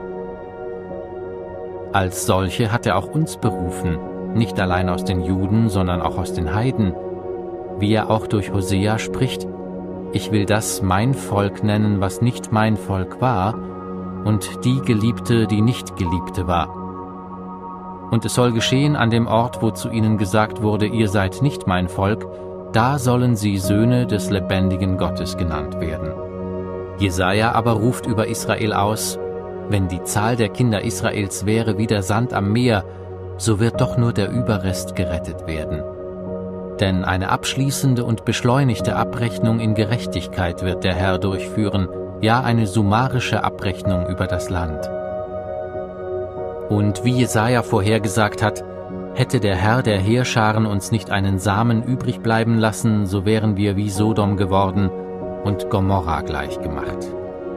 Als solche hat er auch uns berufen, nicht allein aus den Juden, sondern auch aus den Heiden, wie er auch durch Hosea spricht: Ich will das mein Volk nennen, was nicht mein Volk war, und die Geliebte, die nicht Geliebte war. Und es soll geschehen an dem Ort, wo zu ihnen gesagt wurde: Ihr seid nicht mein Volk, da sollen sie Söhne des lebendigen Gottes genannt werden. Jesaja aber ruft über Israel aus: Wenn die Zahl der Kinder Israels wäre wie der Sand am Meer, so wird doch nur der Überrest gerettet werden. Denn eine abschließende und beschleunigte Abrechnung in Gerechtigkeit wird der Herr durchführen, ja eine summarische Abrechnung über das Land. Und wie Jesaja vorhergesagt hat: Hätte der Herr der Heerscharen uns nicht einen Samen übrig bleiben lassen, so wären wir wie Sodom geworden und Gomorra gleichgemacht.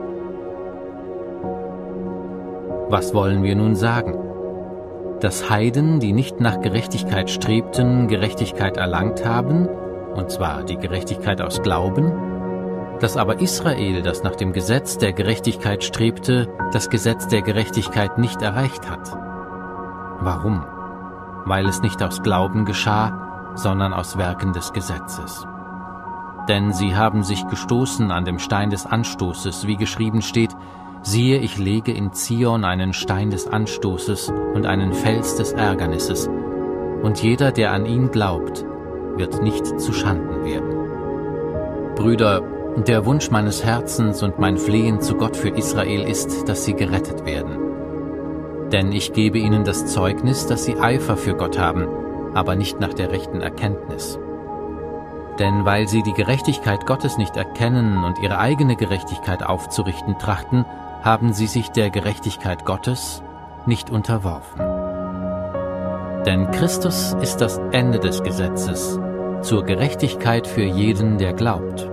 Was wollen wir nun sagen? Dass Heiden, die nicht nach Gerechtigkeit strebten, Gerechtigkeit erlangt haben, und zwar die Gerechtigkeit aus Glauben, dass aber Israel, das nach dem Gesetz der Gerechtigkeit strebte, das Gesetz der Gerechtigkeit nicht erreicht hat. Warum? Weil es nicht aus Glauben geschah, sondern aus Werken des Gesetzes. Denn sie haben sich gestoßen an dem Stein des Anstoßes, wie geschrieben steht: Siehe, ich lege in Zion einen Stein des Anstoßes und einen Fels des Ärgernisses, und jeder, der an ihn glaubt, wird nicht zu Schanden werden. Brüder, der Wunsch meines Herzens und mein Flehen zu Gott für Israel ist, dass sie gerettet werden. Denn ich gebe ihnen das Zeugnis, dass sie Eifer für Gott haben, aber nicht nach der rechten Erkenntnis. Denn weil sie die Gerechtigkeit Gottes nicht erkennen und ihre eigene Gerechtigkeit aufzurichten trachten, haben sie sich der Gerechtigkeit Gottes nicht unterworfen. Denn Christus ist das Ende des Gesetzes, zur Gerechtigkeit für jeden, der glaubt.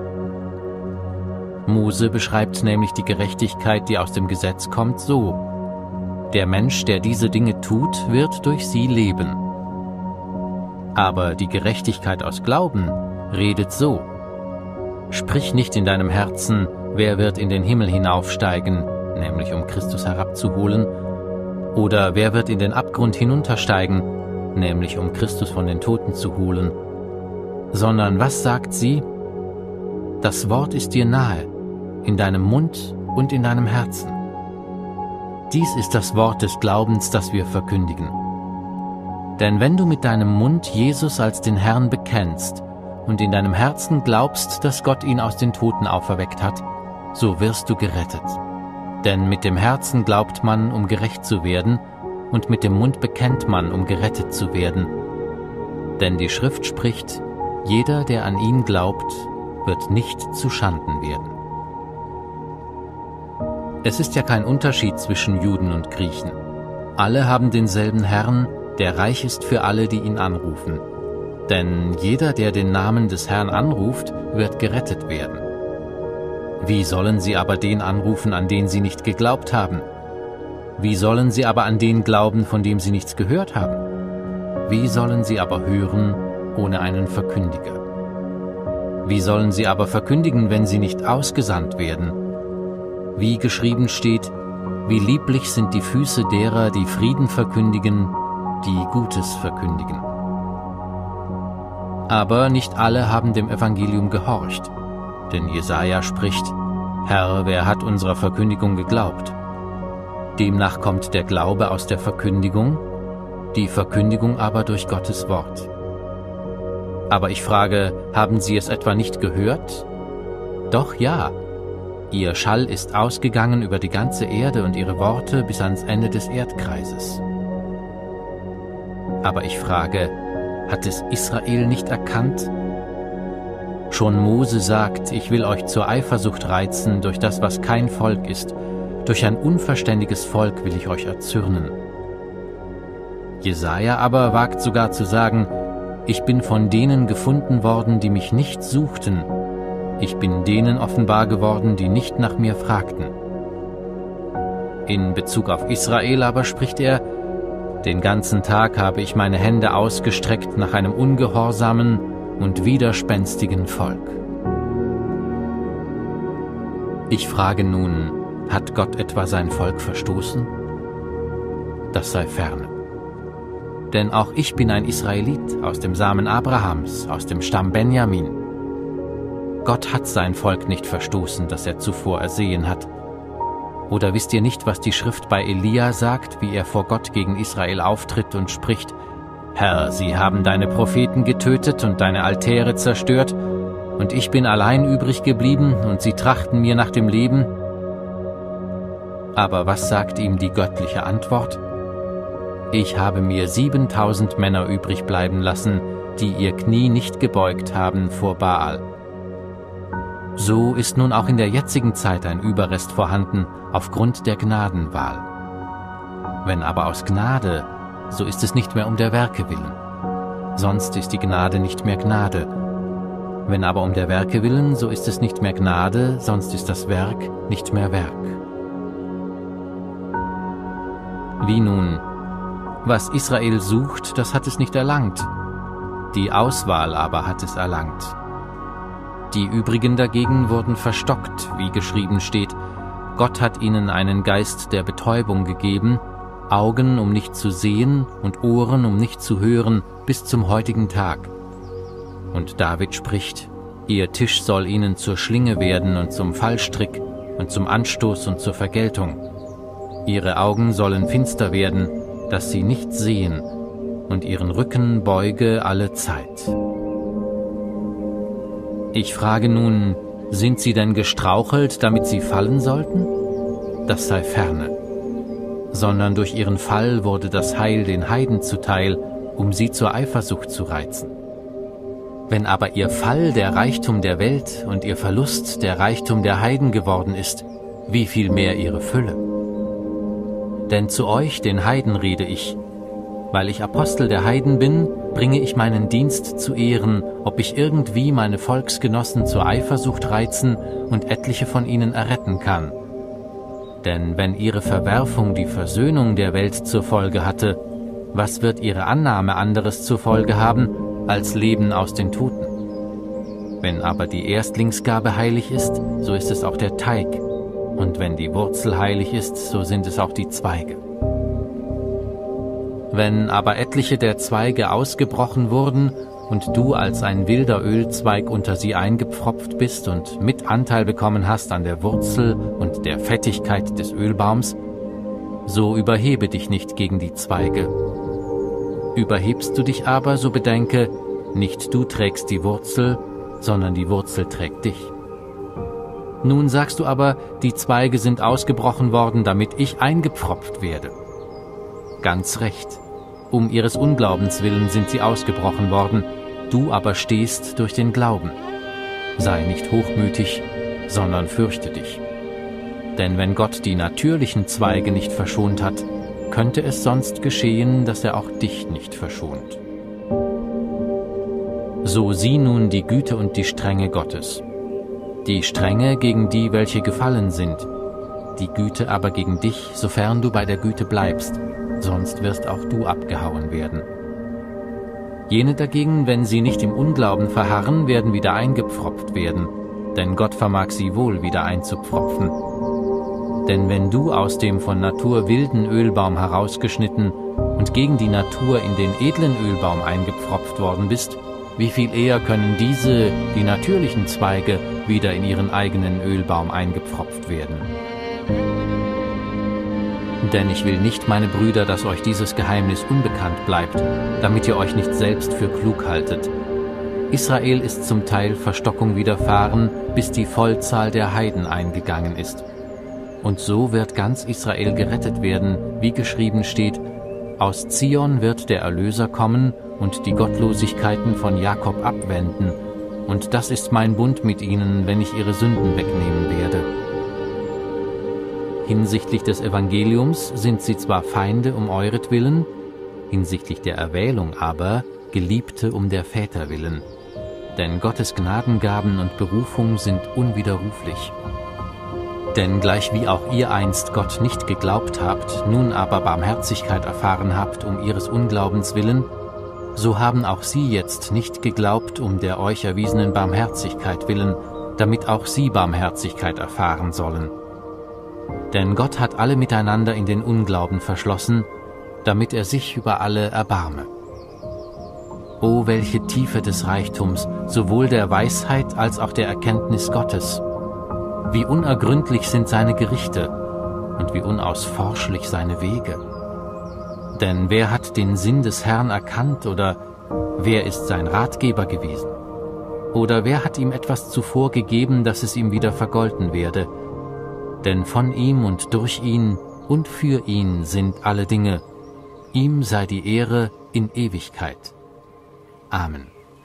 Mose beschreibt nämlich die Gerechtigkeit, die aus dem Gesetz kommt, so: Der Mensch, der diese Dinge tut, wird durch sie leben. Aber die Gerechtigkeit aus Glauben redet so: Sprich nicht in deinem Herzen, wer wird in den Himmel hinaufsteigen, nämlich um Christus herabzuholen, Oder wer wird in den Abgrund hinuntersteigen, nämlich um Christus von den Toten zu holen? Sondern was sagt sie? Das Wort ist dir nahe, in deinem Mund und in deinem Herzen. Dies ist das Wort des Glaubens, das wir verkündigen. Denn wenn du mit deinem Mund Jesus als den Herrn bekennst und in deinem Herzen glaubst, dass Gott ihn aus den Toten auferweckt hat, so wirst du gerettet. Denn mit dem Herzen glaubt man, um gerecht zu werden, und mit dem Mund bekennt man, um gerettet zu werden. Denn die Schrift spricht, jeder, der an ihn glaubt, wird nicht zu Schanden werden. Es ist ja kein Unterschied zwischen Juden und Griechen. Alle haben denselben Herrn, der reich ist für alle, die ihn anrufen. Denn jeder, der den Namen des Herrn anruft, wird gerettet werden. Wie sollen sie aber den anrufen, an den sie nicht geglaubt haben? Wie sollen sie aber an den glauben, von dem sie nichts gehört haben? Wie sollen sie aber hören, ohne einen Verkündiger? Wie sollen sie aber verkündigen, wenn sie nicht ausgesandt werden? Wie geschrieben steht, wie lieblich sind die Füße derer, die Frieden verkündigen, die Gutes verkündigen. Aber nicht alle haben dem Evangelium gehorcht, denn Jesaja spricht, Herr, wer hat unserer Verkündigung geglaubt? Demnach kommt der Glaube aus der Verkündigung, die Verkündigung aber durch Gottes Wort. Aber ich frage, haben Sie es etwa nicht gehört? Doch ja, Ihr Schall ist ausgegangen über die ganze Erde und Ihre Worte bis ans Ende des Erdkreises. Aber ich frage, hat es Israel nicht erkannt? Schon Mose sagt, ich will euch zur Eifersucht reizen durch das, was kein Volk ist. Durch ein unverständiges Volk will ich euch erzürnen. Jesaja aber wagt sogar zu sagen, ich bin von denen gefunden worden, die mich nicht suchten. Ich bin denen offenbar geworden, die nicht nach mir fragten. In Bezug auf Israel aber spricht er, den ganzen Tag habe ich meine Hände ausgestreckt nach einem ungehorsamen und widerspenstigen Volk. Ich frage nun, hat Gott etwa sein Volk verstoßen? Das sei ferne. Denn auch ich bin ein Israelit aus dem Samen Abrahams, aus dem Stamm Benjamin. Gott hat sein Volk nicht verstoßen, das er zuvor ersehen hat. Oder wisst ihr nicht, was die Schrift bei Elia sagt, wie er vor Gott gegen Israel auftritt und spricht, Herr, sie haben deine Propheten getötet und deine Altäre zerstört, und ich bin allein übrig geblieben, und sie trachten mir nach dem Leben. Aber was sagt ihm die göttliche Antwort? Ich habe mir siebentausend Männer übrig bleiben lassen, die ihr Knie nicht gebeugt haben vor Baal. So ist nun auch in der jetzigen Zeit ein Überrest vorhanden, aufgrund der Gnadenwahl. Wenn aber aus Gnade, so ist es nicht mehr um der Werke willen. Sonst ist die Gnade nicht mehr Gnade. Wenn aber um der Werke willen, so ist es nicht mehr Gnade, sonst ist das Werk nicht mehr Werk. Wie nun? Was Israel sucht, das hat es nicht erlangt. Die Auswahl aber hat es erlangt. Die übrigen dagegen wurden verstockt, wie geschrieben steht. Gott hat ihnen einen Geist der Betäubung gegeben, Augen, um nicht zu sehen, und Ohren, um nicht zu hören, bis zum heutigen Tag. Und David spricht, ihr Tisch soll ihnen zur Schlinge werden und zum Fallstrick und zum Anstoß und zur Vergeltung. Ihre Augen sollen finster werden, dass sie nicht sehen, und ihren Rücken beuge alle Zeit. Ich frage nun, sind sie denn gestrauchelt, damit sie fallen sollten? Das sei ferne. Sondern durch ihren Fall wurde das Heil den Heiden zuteil, um sie zur Eifersucht zu reizen. Wenn aber ihr Fall der Reichtum der Welt und ihr Verlust der Reichtum der Heiden geworden ist, wie viel mehr ihre Fülle? Denn zu euch, den Heiden, rede ich. Weil ich Apostel der Heiden bin, bringe ich meinen Dienst zu Ehren, ob ich irgendwie meine Volksgenossen zur Eifersucht reizen und etliche von ihnen erretten kann. Denn wenn ihre Verwerfung die Versöhnung der Welt zur Folge hatte, was wird ihre Annahme anderes zur Folge haben, als Leben aus den Toten? Wenn aber die Erstlingsgabe heilig ist, so ist es auch der Teig, und wenn die Wurzel heilig ist, so sind es auch die Zweige. Wenn aber etliche der Zweige ausgebrochen wurden und du als ein wilder Ölzweig unter sie eingepfropft bist und mit Anteil bekommen hast an der Wurzel und der Fettigkeit des Ölbaums, so überhebe dich nicht gegen die Zweige. Überhebst du dich aber, so bedenke, nicht du trägst die Wurzel, sondern die Wurzel trägt dich. Nun sagst du aber, die Zweige sind ausgebrochen worden, damit ich eingepfropft werde. Ganz recht. Um ihres Unglaubens willen sind sie ausgebrochen worden, du aber stehst durch den Glauben. Sei nicht hochmütig, sondern fürchte dich. Denn wenn Gott die natürlichen Zweige nicht verschont hat, könnte es sonst geschehen, dass er auch dich nicht verschont. So sieh nun die Güte und die Strenge Gottes. Die Strenge gegen die, welche gefallen sind, die Güte aber gegen dich, sofern du bei der Güte bleibst, sonst wirst auch du abgehauen werden. Jene dagegen, wenn sie nicht im Unglauben verharren, werden wieder eingepfropft werden, denn Gott vermag sie wohl wieder einzupfropfen. Denn wenn du aus dem von Natur wilden Ölbaum herausgeschnitten und gegen die Natur in den edlen Ölbaum eingepfropft worden bist, wie viel eher können diese, die natürlichen Zweige, wieder in ihren eigenen Ölbaum eingepfropft werden. Denn ich will nicht, meine Brüder, dass euch dieses Geheimnis unbekannt bleibt, damit ihr euch nicht selbst für klug haltet. Israel ist zum Teil Verstockung widerfahren, bis die Vollzahl der Heiden eingegangen ist. Und so wird ganz Israel gerettet werden, wie geschrieben steht, aus Zion wird der Erlöser kommen und die Gottlosigkeiten von Jakob abwenden, und das ist mein Bund mit ihnen, wenn ich ihre Sünden wegnehmen werde. Hinsichtlich des Evangeliums sind sie zwar Feinde um euretwillen, hinsichtlich der Erwählung aber Geliebte um der Väter willen. Denn Gottes Gnadengaben und Berufung sind unwiderruflich. Denn gleich wie auch ihr einst Gott nicht geglaubt habt, nun aber Barmherzigkeit erfahren habt um ihres Unglaubens willen, so haben auch sie jetzt nicht geglaubt um der euch erwiesenen Barmherzigkeit willen, damit auch sie Barmherzigkeit erfahren sollen. Denn Gott hat alle miteinander in den Unglauben verschlossen, damit er sich über alle erbarme. O welche Tiefe des Reichtums, sowohl der Weisheit als auch der Erkenntnis Gottes! Wie unergründlich sind seine Gerichte und wie unausforschlich seine Wege. Denn wer hat den Sinn des Herrn erkannt oder wer ist sein Ratgeber gewesen? Oder wer hat ihm etwas zuvor gegeben, dass es ihm wieder vergolten werde? Denn von ihm und durch ihn und für ihn sind alle Dinge. Ihm sei die Ehre in Ewigkeit. Amen.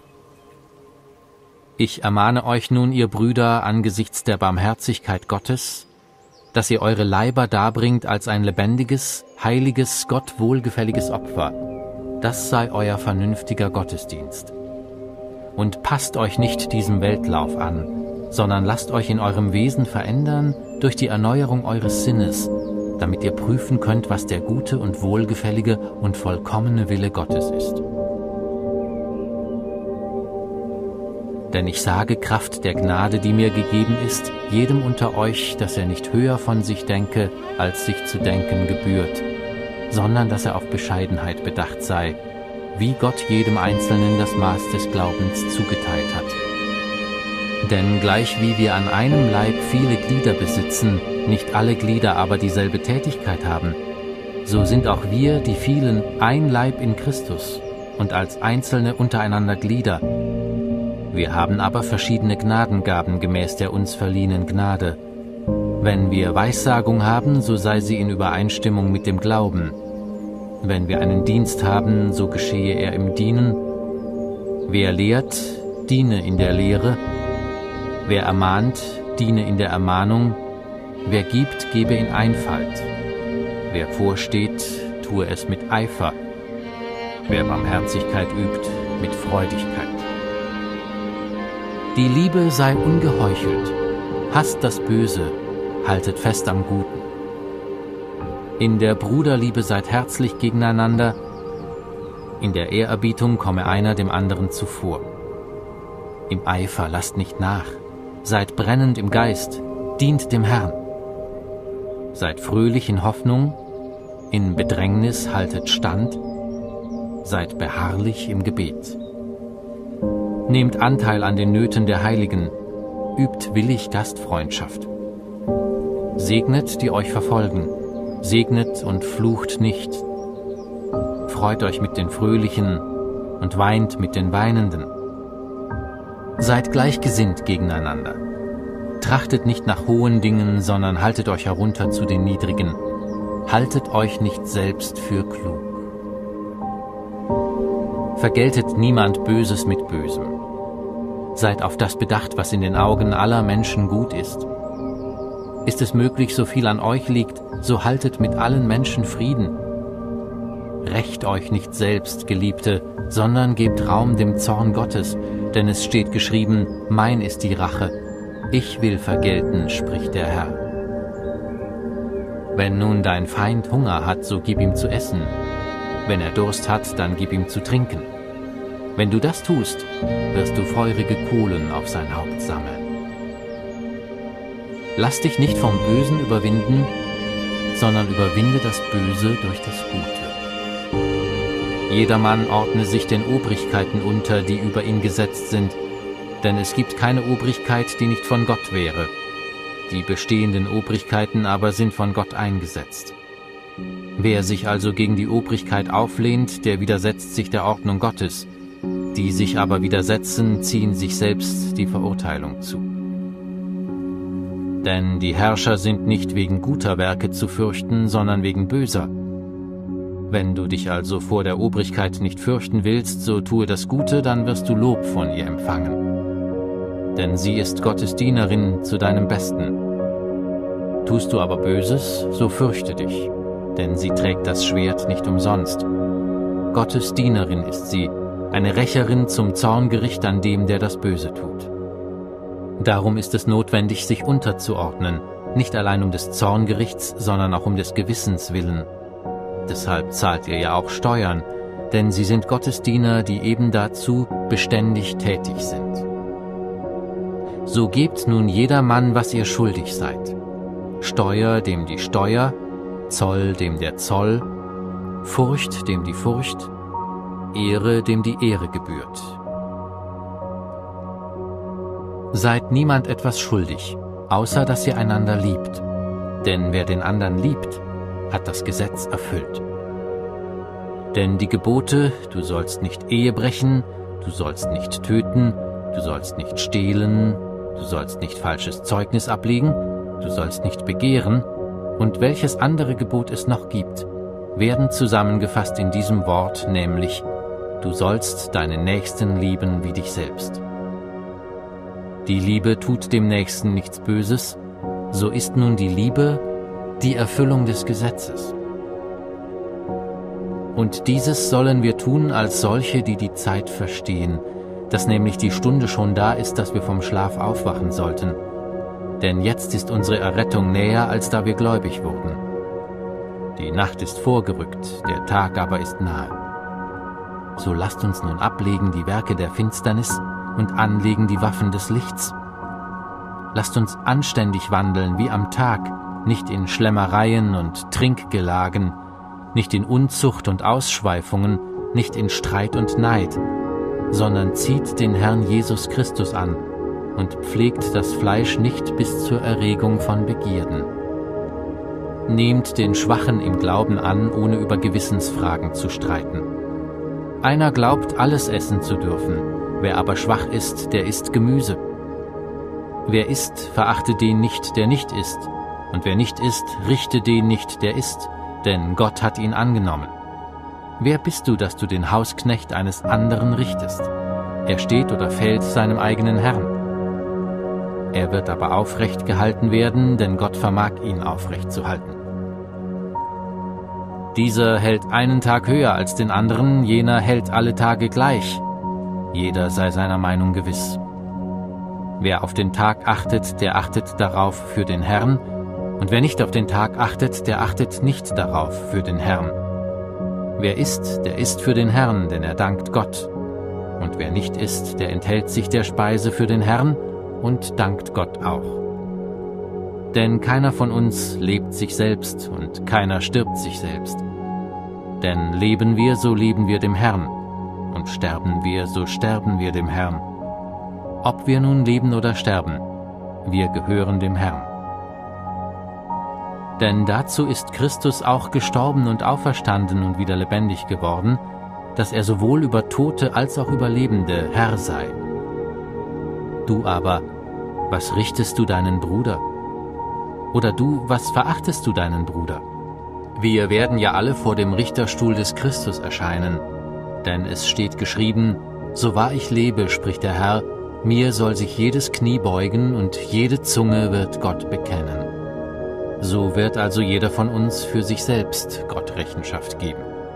Ich ermahne euch nun, ihr Brüder, angesichts der Barmherzigkeit Gottes, dass ihr eure Leiber darbringt als ein lebendiges, heiliges, Gott wohlgefälliges Opfer. Das sei euer vernünftiger Gottesdienst. Und passt euch nicht diesem Weltlauf an, sondern lasst euch in eurem Wesen verändern durch die Erneuerung eures Sinnes, damit ihr prüfen könnt, was der gute und wohlgefällige und vollkommene Wille Gottes ist. Denn ich sage Kraft der Gnade, die mir gegeben ist, jedem unter euch, dass er nicht höher von sich denke, als sich zu denken gebührt, sondern dass er auf Bescheidenheit bedacht sei, wie Gott jedem Einzelnen das Maß des Glaubens zugeteilt hat. Denn gleich wie wir an einem Leib viele Glieder besitzen, nicht alle Glieder aber dieselbe Tätigkeit haben, so sind auch wir, die vielen, ein Leib in Christus und als Einzelne untereinander Glieder. Wir haben aber verschiedene Gnadengaben gemäß der uns verliehenen Gnade. Wenn wir Weissagung haben, so sei sie in Übereinstimmung mit dem Glauben. Wenn wir einen Dienst haben, so geschehe er im Dienen. Wer lehrt, diene in der Lehre. Wer ermahnt, diene in der Ermahnung. Wer gibt, gebe in Einfalt. Wer vorsteht, tue es mit Eifer. Wer Barmherzigkeit übt, mit Freudigkeit. Die Liebe sei ungeheuchelt, hasst das Böse, haltet fest am Guten. In der Bruderliebe seid herzlich gegeneinander, in der Ehrerbietung komme einer dem anderen zuvor. Im Eifer lasst nicht nach, seid brennend im Geist, dient dem Herrn. Seid fröhlich in Hoffnung, in Bedrängnis haltet stand, seid beharrlich im Gebet. Nehmt Anteil an den Nöten der Heiligen, übt willig Gastfreundschaft. Segnet, die euch verfolgen, segnet und flucht nicht. Freut euch mit den Fröhlichen und weint mit den Weinenden. Seid gleichgesinnt gegeneinander. Trachtet nicht nach hohen Dingen, sondern haltet euch herunter zu den Niedrigen. Haltet euch nicht selbst für klug. Vergeltet niemand Böses mit Bösem. Seid auf das bedacht, was in den Augen aller Menschen gut ist. Ist es möglich, so viel an euch liegt, so haltet mit allen Menschen Frieden. Rächt euch nicht selbst, Geliebte, sondern gebt Raum dem Zorn Gottes, denn es steht geschrieben, mein ist die Rache, ich will vergelten, spricht der Herr. Wenn nun dein Feind Hunger hat, so gib ihm zu essen. Wenn er Durst hat, dann gib ihm zu trinken. Wenn du das tust, wirst du feurige Kohlen auf sein Haupt sammeln. Lass dich nicht vom Bösen überwinden, sondern überwinde das Böse durch das Gute. Jedermann ordne sich den Obrigkeiten unter, die über ihn gesetzt sind, denn es gibt keine Obrigkeit, die nicht von Gott wäre. Die bestehenden Obrigkeiten aber sind von Gott eingesetzt. Wer sich also gegen die Obrigkeit auflehnt, der widersetzt sich der Ordnung Gottes. Die sich aber widersetzen, ziehen sich selbst die Verurteilung zu. Denn die Herrscher sind nicht wegen guter Werke zu fürchten, sondern wegen böser. Wenn du dich also vor der Obrigkeit nicht fürchten willst, so tue das Gute, dann wirst du Lob von ihr empfangen. Denn sie ist Gottes Dienerin zu deinem Besten. Tust du aber Böses, so fürchte dich, denn sie trägt das Schwert nicht umsonst. Gottes Dienerin ist sie, eine Rächerin zum Zorngericht an dem, der das Böse tut. Darum ist es notwendig, sich unterzuordnen, nicht allein um des Zorngerichts, sondern auch um des Gewissens willen. Deshalb zahlt ihr ja auch Steuern, denn sie sind Gottes Diener, die eben dazu beständig tätig sind. So gebt nun jedermann, was ihr schuldig seid. Steuer dem die Steuer, Zoll dem der Zoll, Furcht dem die Furcht, Ehre dem die Ehre gebührt. Seid niemand etwas schuldig, außer dass ihr einander liebt. Denn wer den anderen liebt, hat das Gesetz erfüllt. Denn die Gebote, du sollst nicht Ehe brechen, du sollst nicht töten, du sollst nicht stehlen, du sollst nicht falsches Zeugnis ablegen, du sollst nicht begehren, und welches andere Gebot es noch gibt, werden zusammengefasst in diesem Wort, nämlich, du sollst deinen Nächsten lieben wie dich selbst. Die Liebe tut dem Nächsten nichts Böses, so ist nun die Liebe die Erfüllung des Gesetzes. Und dieses sollen wir tun als solche, die die Zeit verstehen, dass nämlich die Stunde schon da ist, dass wir vom Schlaf aufwachen sollten. Denn jetzt ist unsere Errettung näher, als da wir gläubig wurden. Die Nacht ist vorgerückt, der Tag aber ist nahe. So lasst uns nun ablegen die Werke der Finsternis und anlegen die Waffen des Lichts. Lasst uns anständig wandeln wie am Tag, nicht in Schlemmereien und Trinkgelagen, nicht in Unzucht und Ausschweifungen, nicht in Streit und Neid, sondern zieht den Herrn Jesus Christus an und pflegt das Fleisch nicht bis zur Erregung von Begierden. Nehmt den Schwachen im Glauben an, ohne über Gewissensfragen zu streiten. Einer glaubt, alles essen zu dürfen, wer aber schwach ist, der isst Gemüse. Wer isst, verachte den nicht, der nicht isst, und wer nicht isst, richte den nicht, der isst, denn Gott hat ihn angenommen. Wer bist du, dass du den Hausknecht eines anderen richtest? Er steht oder fällt seinem eigenen Herrn. Er wird aber aufrecht gehalten werden, denn Gott vermag ihn aufrecht zu halten. Dieser hält einen Tag höher als den anderen, jener hält alle Tage gleich. Jeder sei seiner Meinung gewiss. Wer auf den Tag achtet, der achtet darauf für den Herrn, und wer nicht auf den Tag achtet, der achtet nicht darauf für den Herrn. Wer isst, der isst für den Herrn, denn er dankt Gott. Und wer nicht isst, der enthält sich der Speise für den Herrn und dankt Gott auch. Denn keiner von uns lebt sich selbst und keiner stirbt sich selbst. Denn leben wir, so leben wir dem Herrn, und sterben wir, so sterben wir dem Herrn. Ob wir nun leben oder sterben, wir gehören dem Herrn. Denn dazu ist Christus auch gestorben und auferstanden und wieder lebendig geworden, dass er sowohl über Tote als auch über Lebende Herr sei. Du aber, was richtest du deinen Bruder? Oder du, was verachtest du deinen Bruder? Wir werden ja alle vor dem Richterstuhl des Christus erscheinen, denn es steht geschrieben, so wahr ich lebe, spricht der Herr, mir soll sich jedes Knie beugen und jede Zunge wird Gott bekennen. So wird also jeder von uns für sich selbst Gott Rechenschaft geben.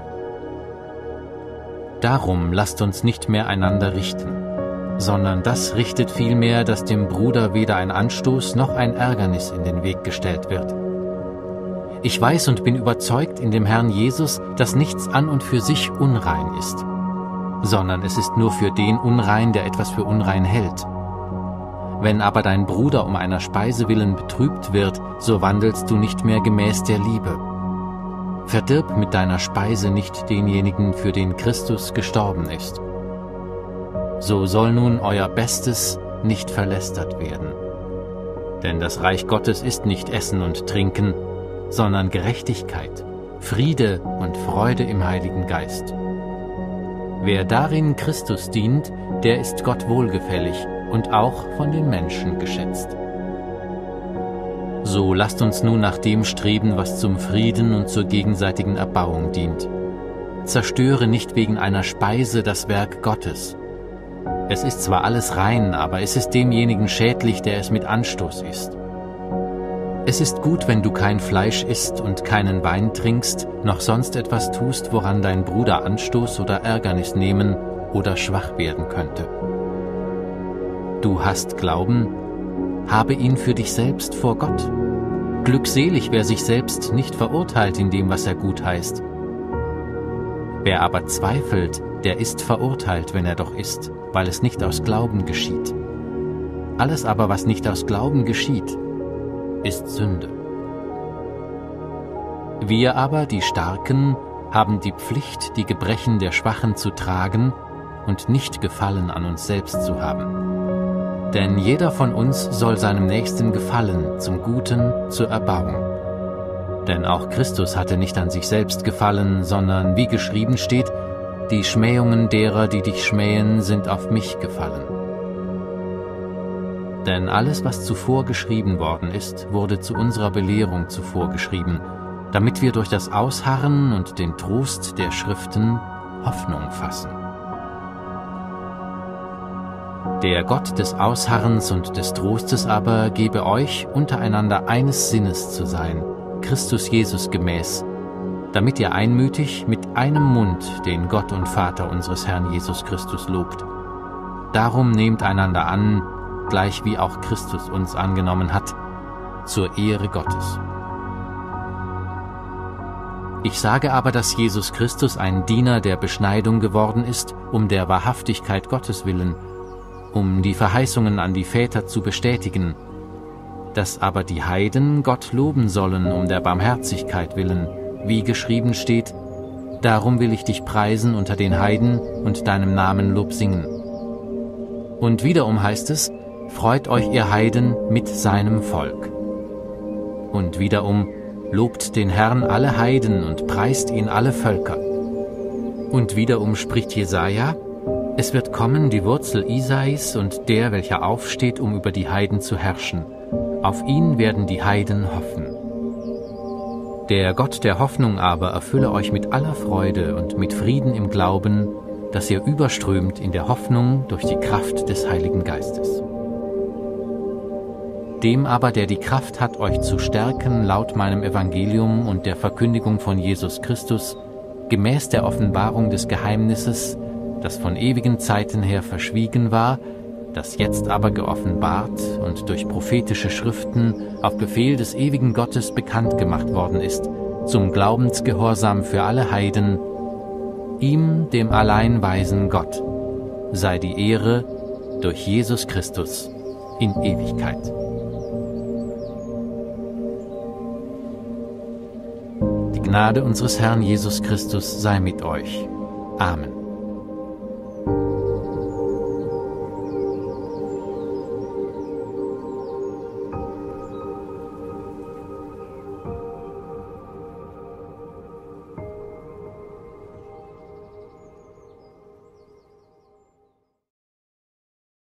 Darum lasst uns nicht mehr einander richten, sondern das richtet vielmehr, dass dem Bruder weder ein Anstoß noch ein Ärgernis in den Weg gestellt wird. Ich weiß und bin überzeugt in dem Herrn Jesus, dass nichts an und für sich unrein ist, sondern es ist nur für den unrein, der etwas für unrein hält. Wenn aber dein Bruder um einer Speise willen betrübt wird, so wandelst du nicht mehr gemäß der Liebe. Verdirb mit deiner Speise nicht denjenigen, für den Christus gestorben ist. So soll nun euer Bestes nicht verlästert werden. Denn das Reich Gottes ist nicht Essen und Trinken, sondern Gerechtigkeit, Friede und Freude im Heiligen Geist. Wer darin Christus dient, der ist Gott wohlgefällig und auch von den Menschen geschätzt. So lasst uns nun nach dem streben, was zum Frieden und zur gegenseitigen Erbauung dient. Zerstöre nicht wegen einer Speise das Werk Gottes. Es ist zwar alles rein, aber es ist demjenigen schädlich, der es mit Anstoß isst. Es ist gut, wenn du kein Fleisch isst und keinen Wein trinkst, noch sonst etwas tust, woran dein Bruder Anstoß oder Ärgernis nehmen oder schwach werden könnte. Du hast Glauben, habe ihn für dich selbst vor Gott. Glückselig, wer sich selbst nicht verurteilt in dem, was er gut heißt. Wer aber zweifelt, der ist verurteilt, wenn er doch ist, weil es nicht aus Glauben geschieht. Alles aber, was nicht aus Glauben geschieht, ist Sünde. Wir aber, die Starken, haben die Pflicht, die Gebrechen der Schwachen zu tragen und nicht Gefallen an uns selbst zu haben. Denn jeder von uns soll seinem Nächsten gefallen, zum Guten, zur Erbauung. Denn auch Christus hatte nicht an sich selbst gefallen, sondern, wie geschrieben steht, die Schmähungen derer, die dich schmähen, sind auf mich gefallen. Denn alles, was zuvor geschrieben worden ist, wurde zu unserer Belehrung zuvor geschrieben, damit wir durch das Ausharren und den Trost der Schriften Hoffnung fassen. Der Gott des Ausharrens und des Trostes aber gebe euch, untereinander eines Sinnes zu sein, Christus Jesus gemäß, damit ihr einmütig mit einem Mund den Gott und Vater unseres Herrn Jesus Christus lobt. Darum nehmt einander an, gleich wie auch Christus uns angenommen hat, zur Ehre Gottes. Ich sage aber, dass Jesus Christus ein Diener der Beschneidung geworden ist, um der Wahrhaftigkeit Gottes willen, um die Verheißungen an die Väter zu bestätigen, dass aber die Heiden Gott loben sollen um der Barmherzigkeit willen, wie geschrieben steht, darum will ich dich preisen unter den Heiden und deinem Namen Lob singen. Und wiederum heißt es, freut euch ihr Heiden mit seinem Volk. Und wiederum, lobt den Herrn alle Heiden und preist ihn alle Völker. Und wiederum spricht Jesaja, es wird kommen die Wurzel Isais und der, welcher aufsteht, um über die Heiden zu herrschen. Auf ihn werden die Heiden hoffen. Der Gott der Hoffnung aber erfülle euch mit aller Freude und mit Frieden im Glauben, dass ihr überströmt in der Hoffnung durch die Kraft des Heiligen Geistes. Dem aber, der die Kraft hat, euch zu stärken, laut meinem Evangelium und der Verkündigung von Jesus Christus, gemäß der Offenbarung des Geheimnisses, das von ewigen Zeiten her verschwiegen war, das jetzt aber geoffenbart und durch prophetische Schriften auf Befehl des ewigen Gottes bekannt gemacht worden ist, zum Glaubensgehorsam für alle Heiden, ihm, dem allein weisen Gott, sei die Ehre durch Jesus Christus in Ewigkeit. Die Gnade unseres Herrn Jesus Christus sei mit euch. Amen.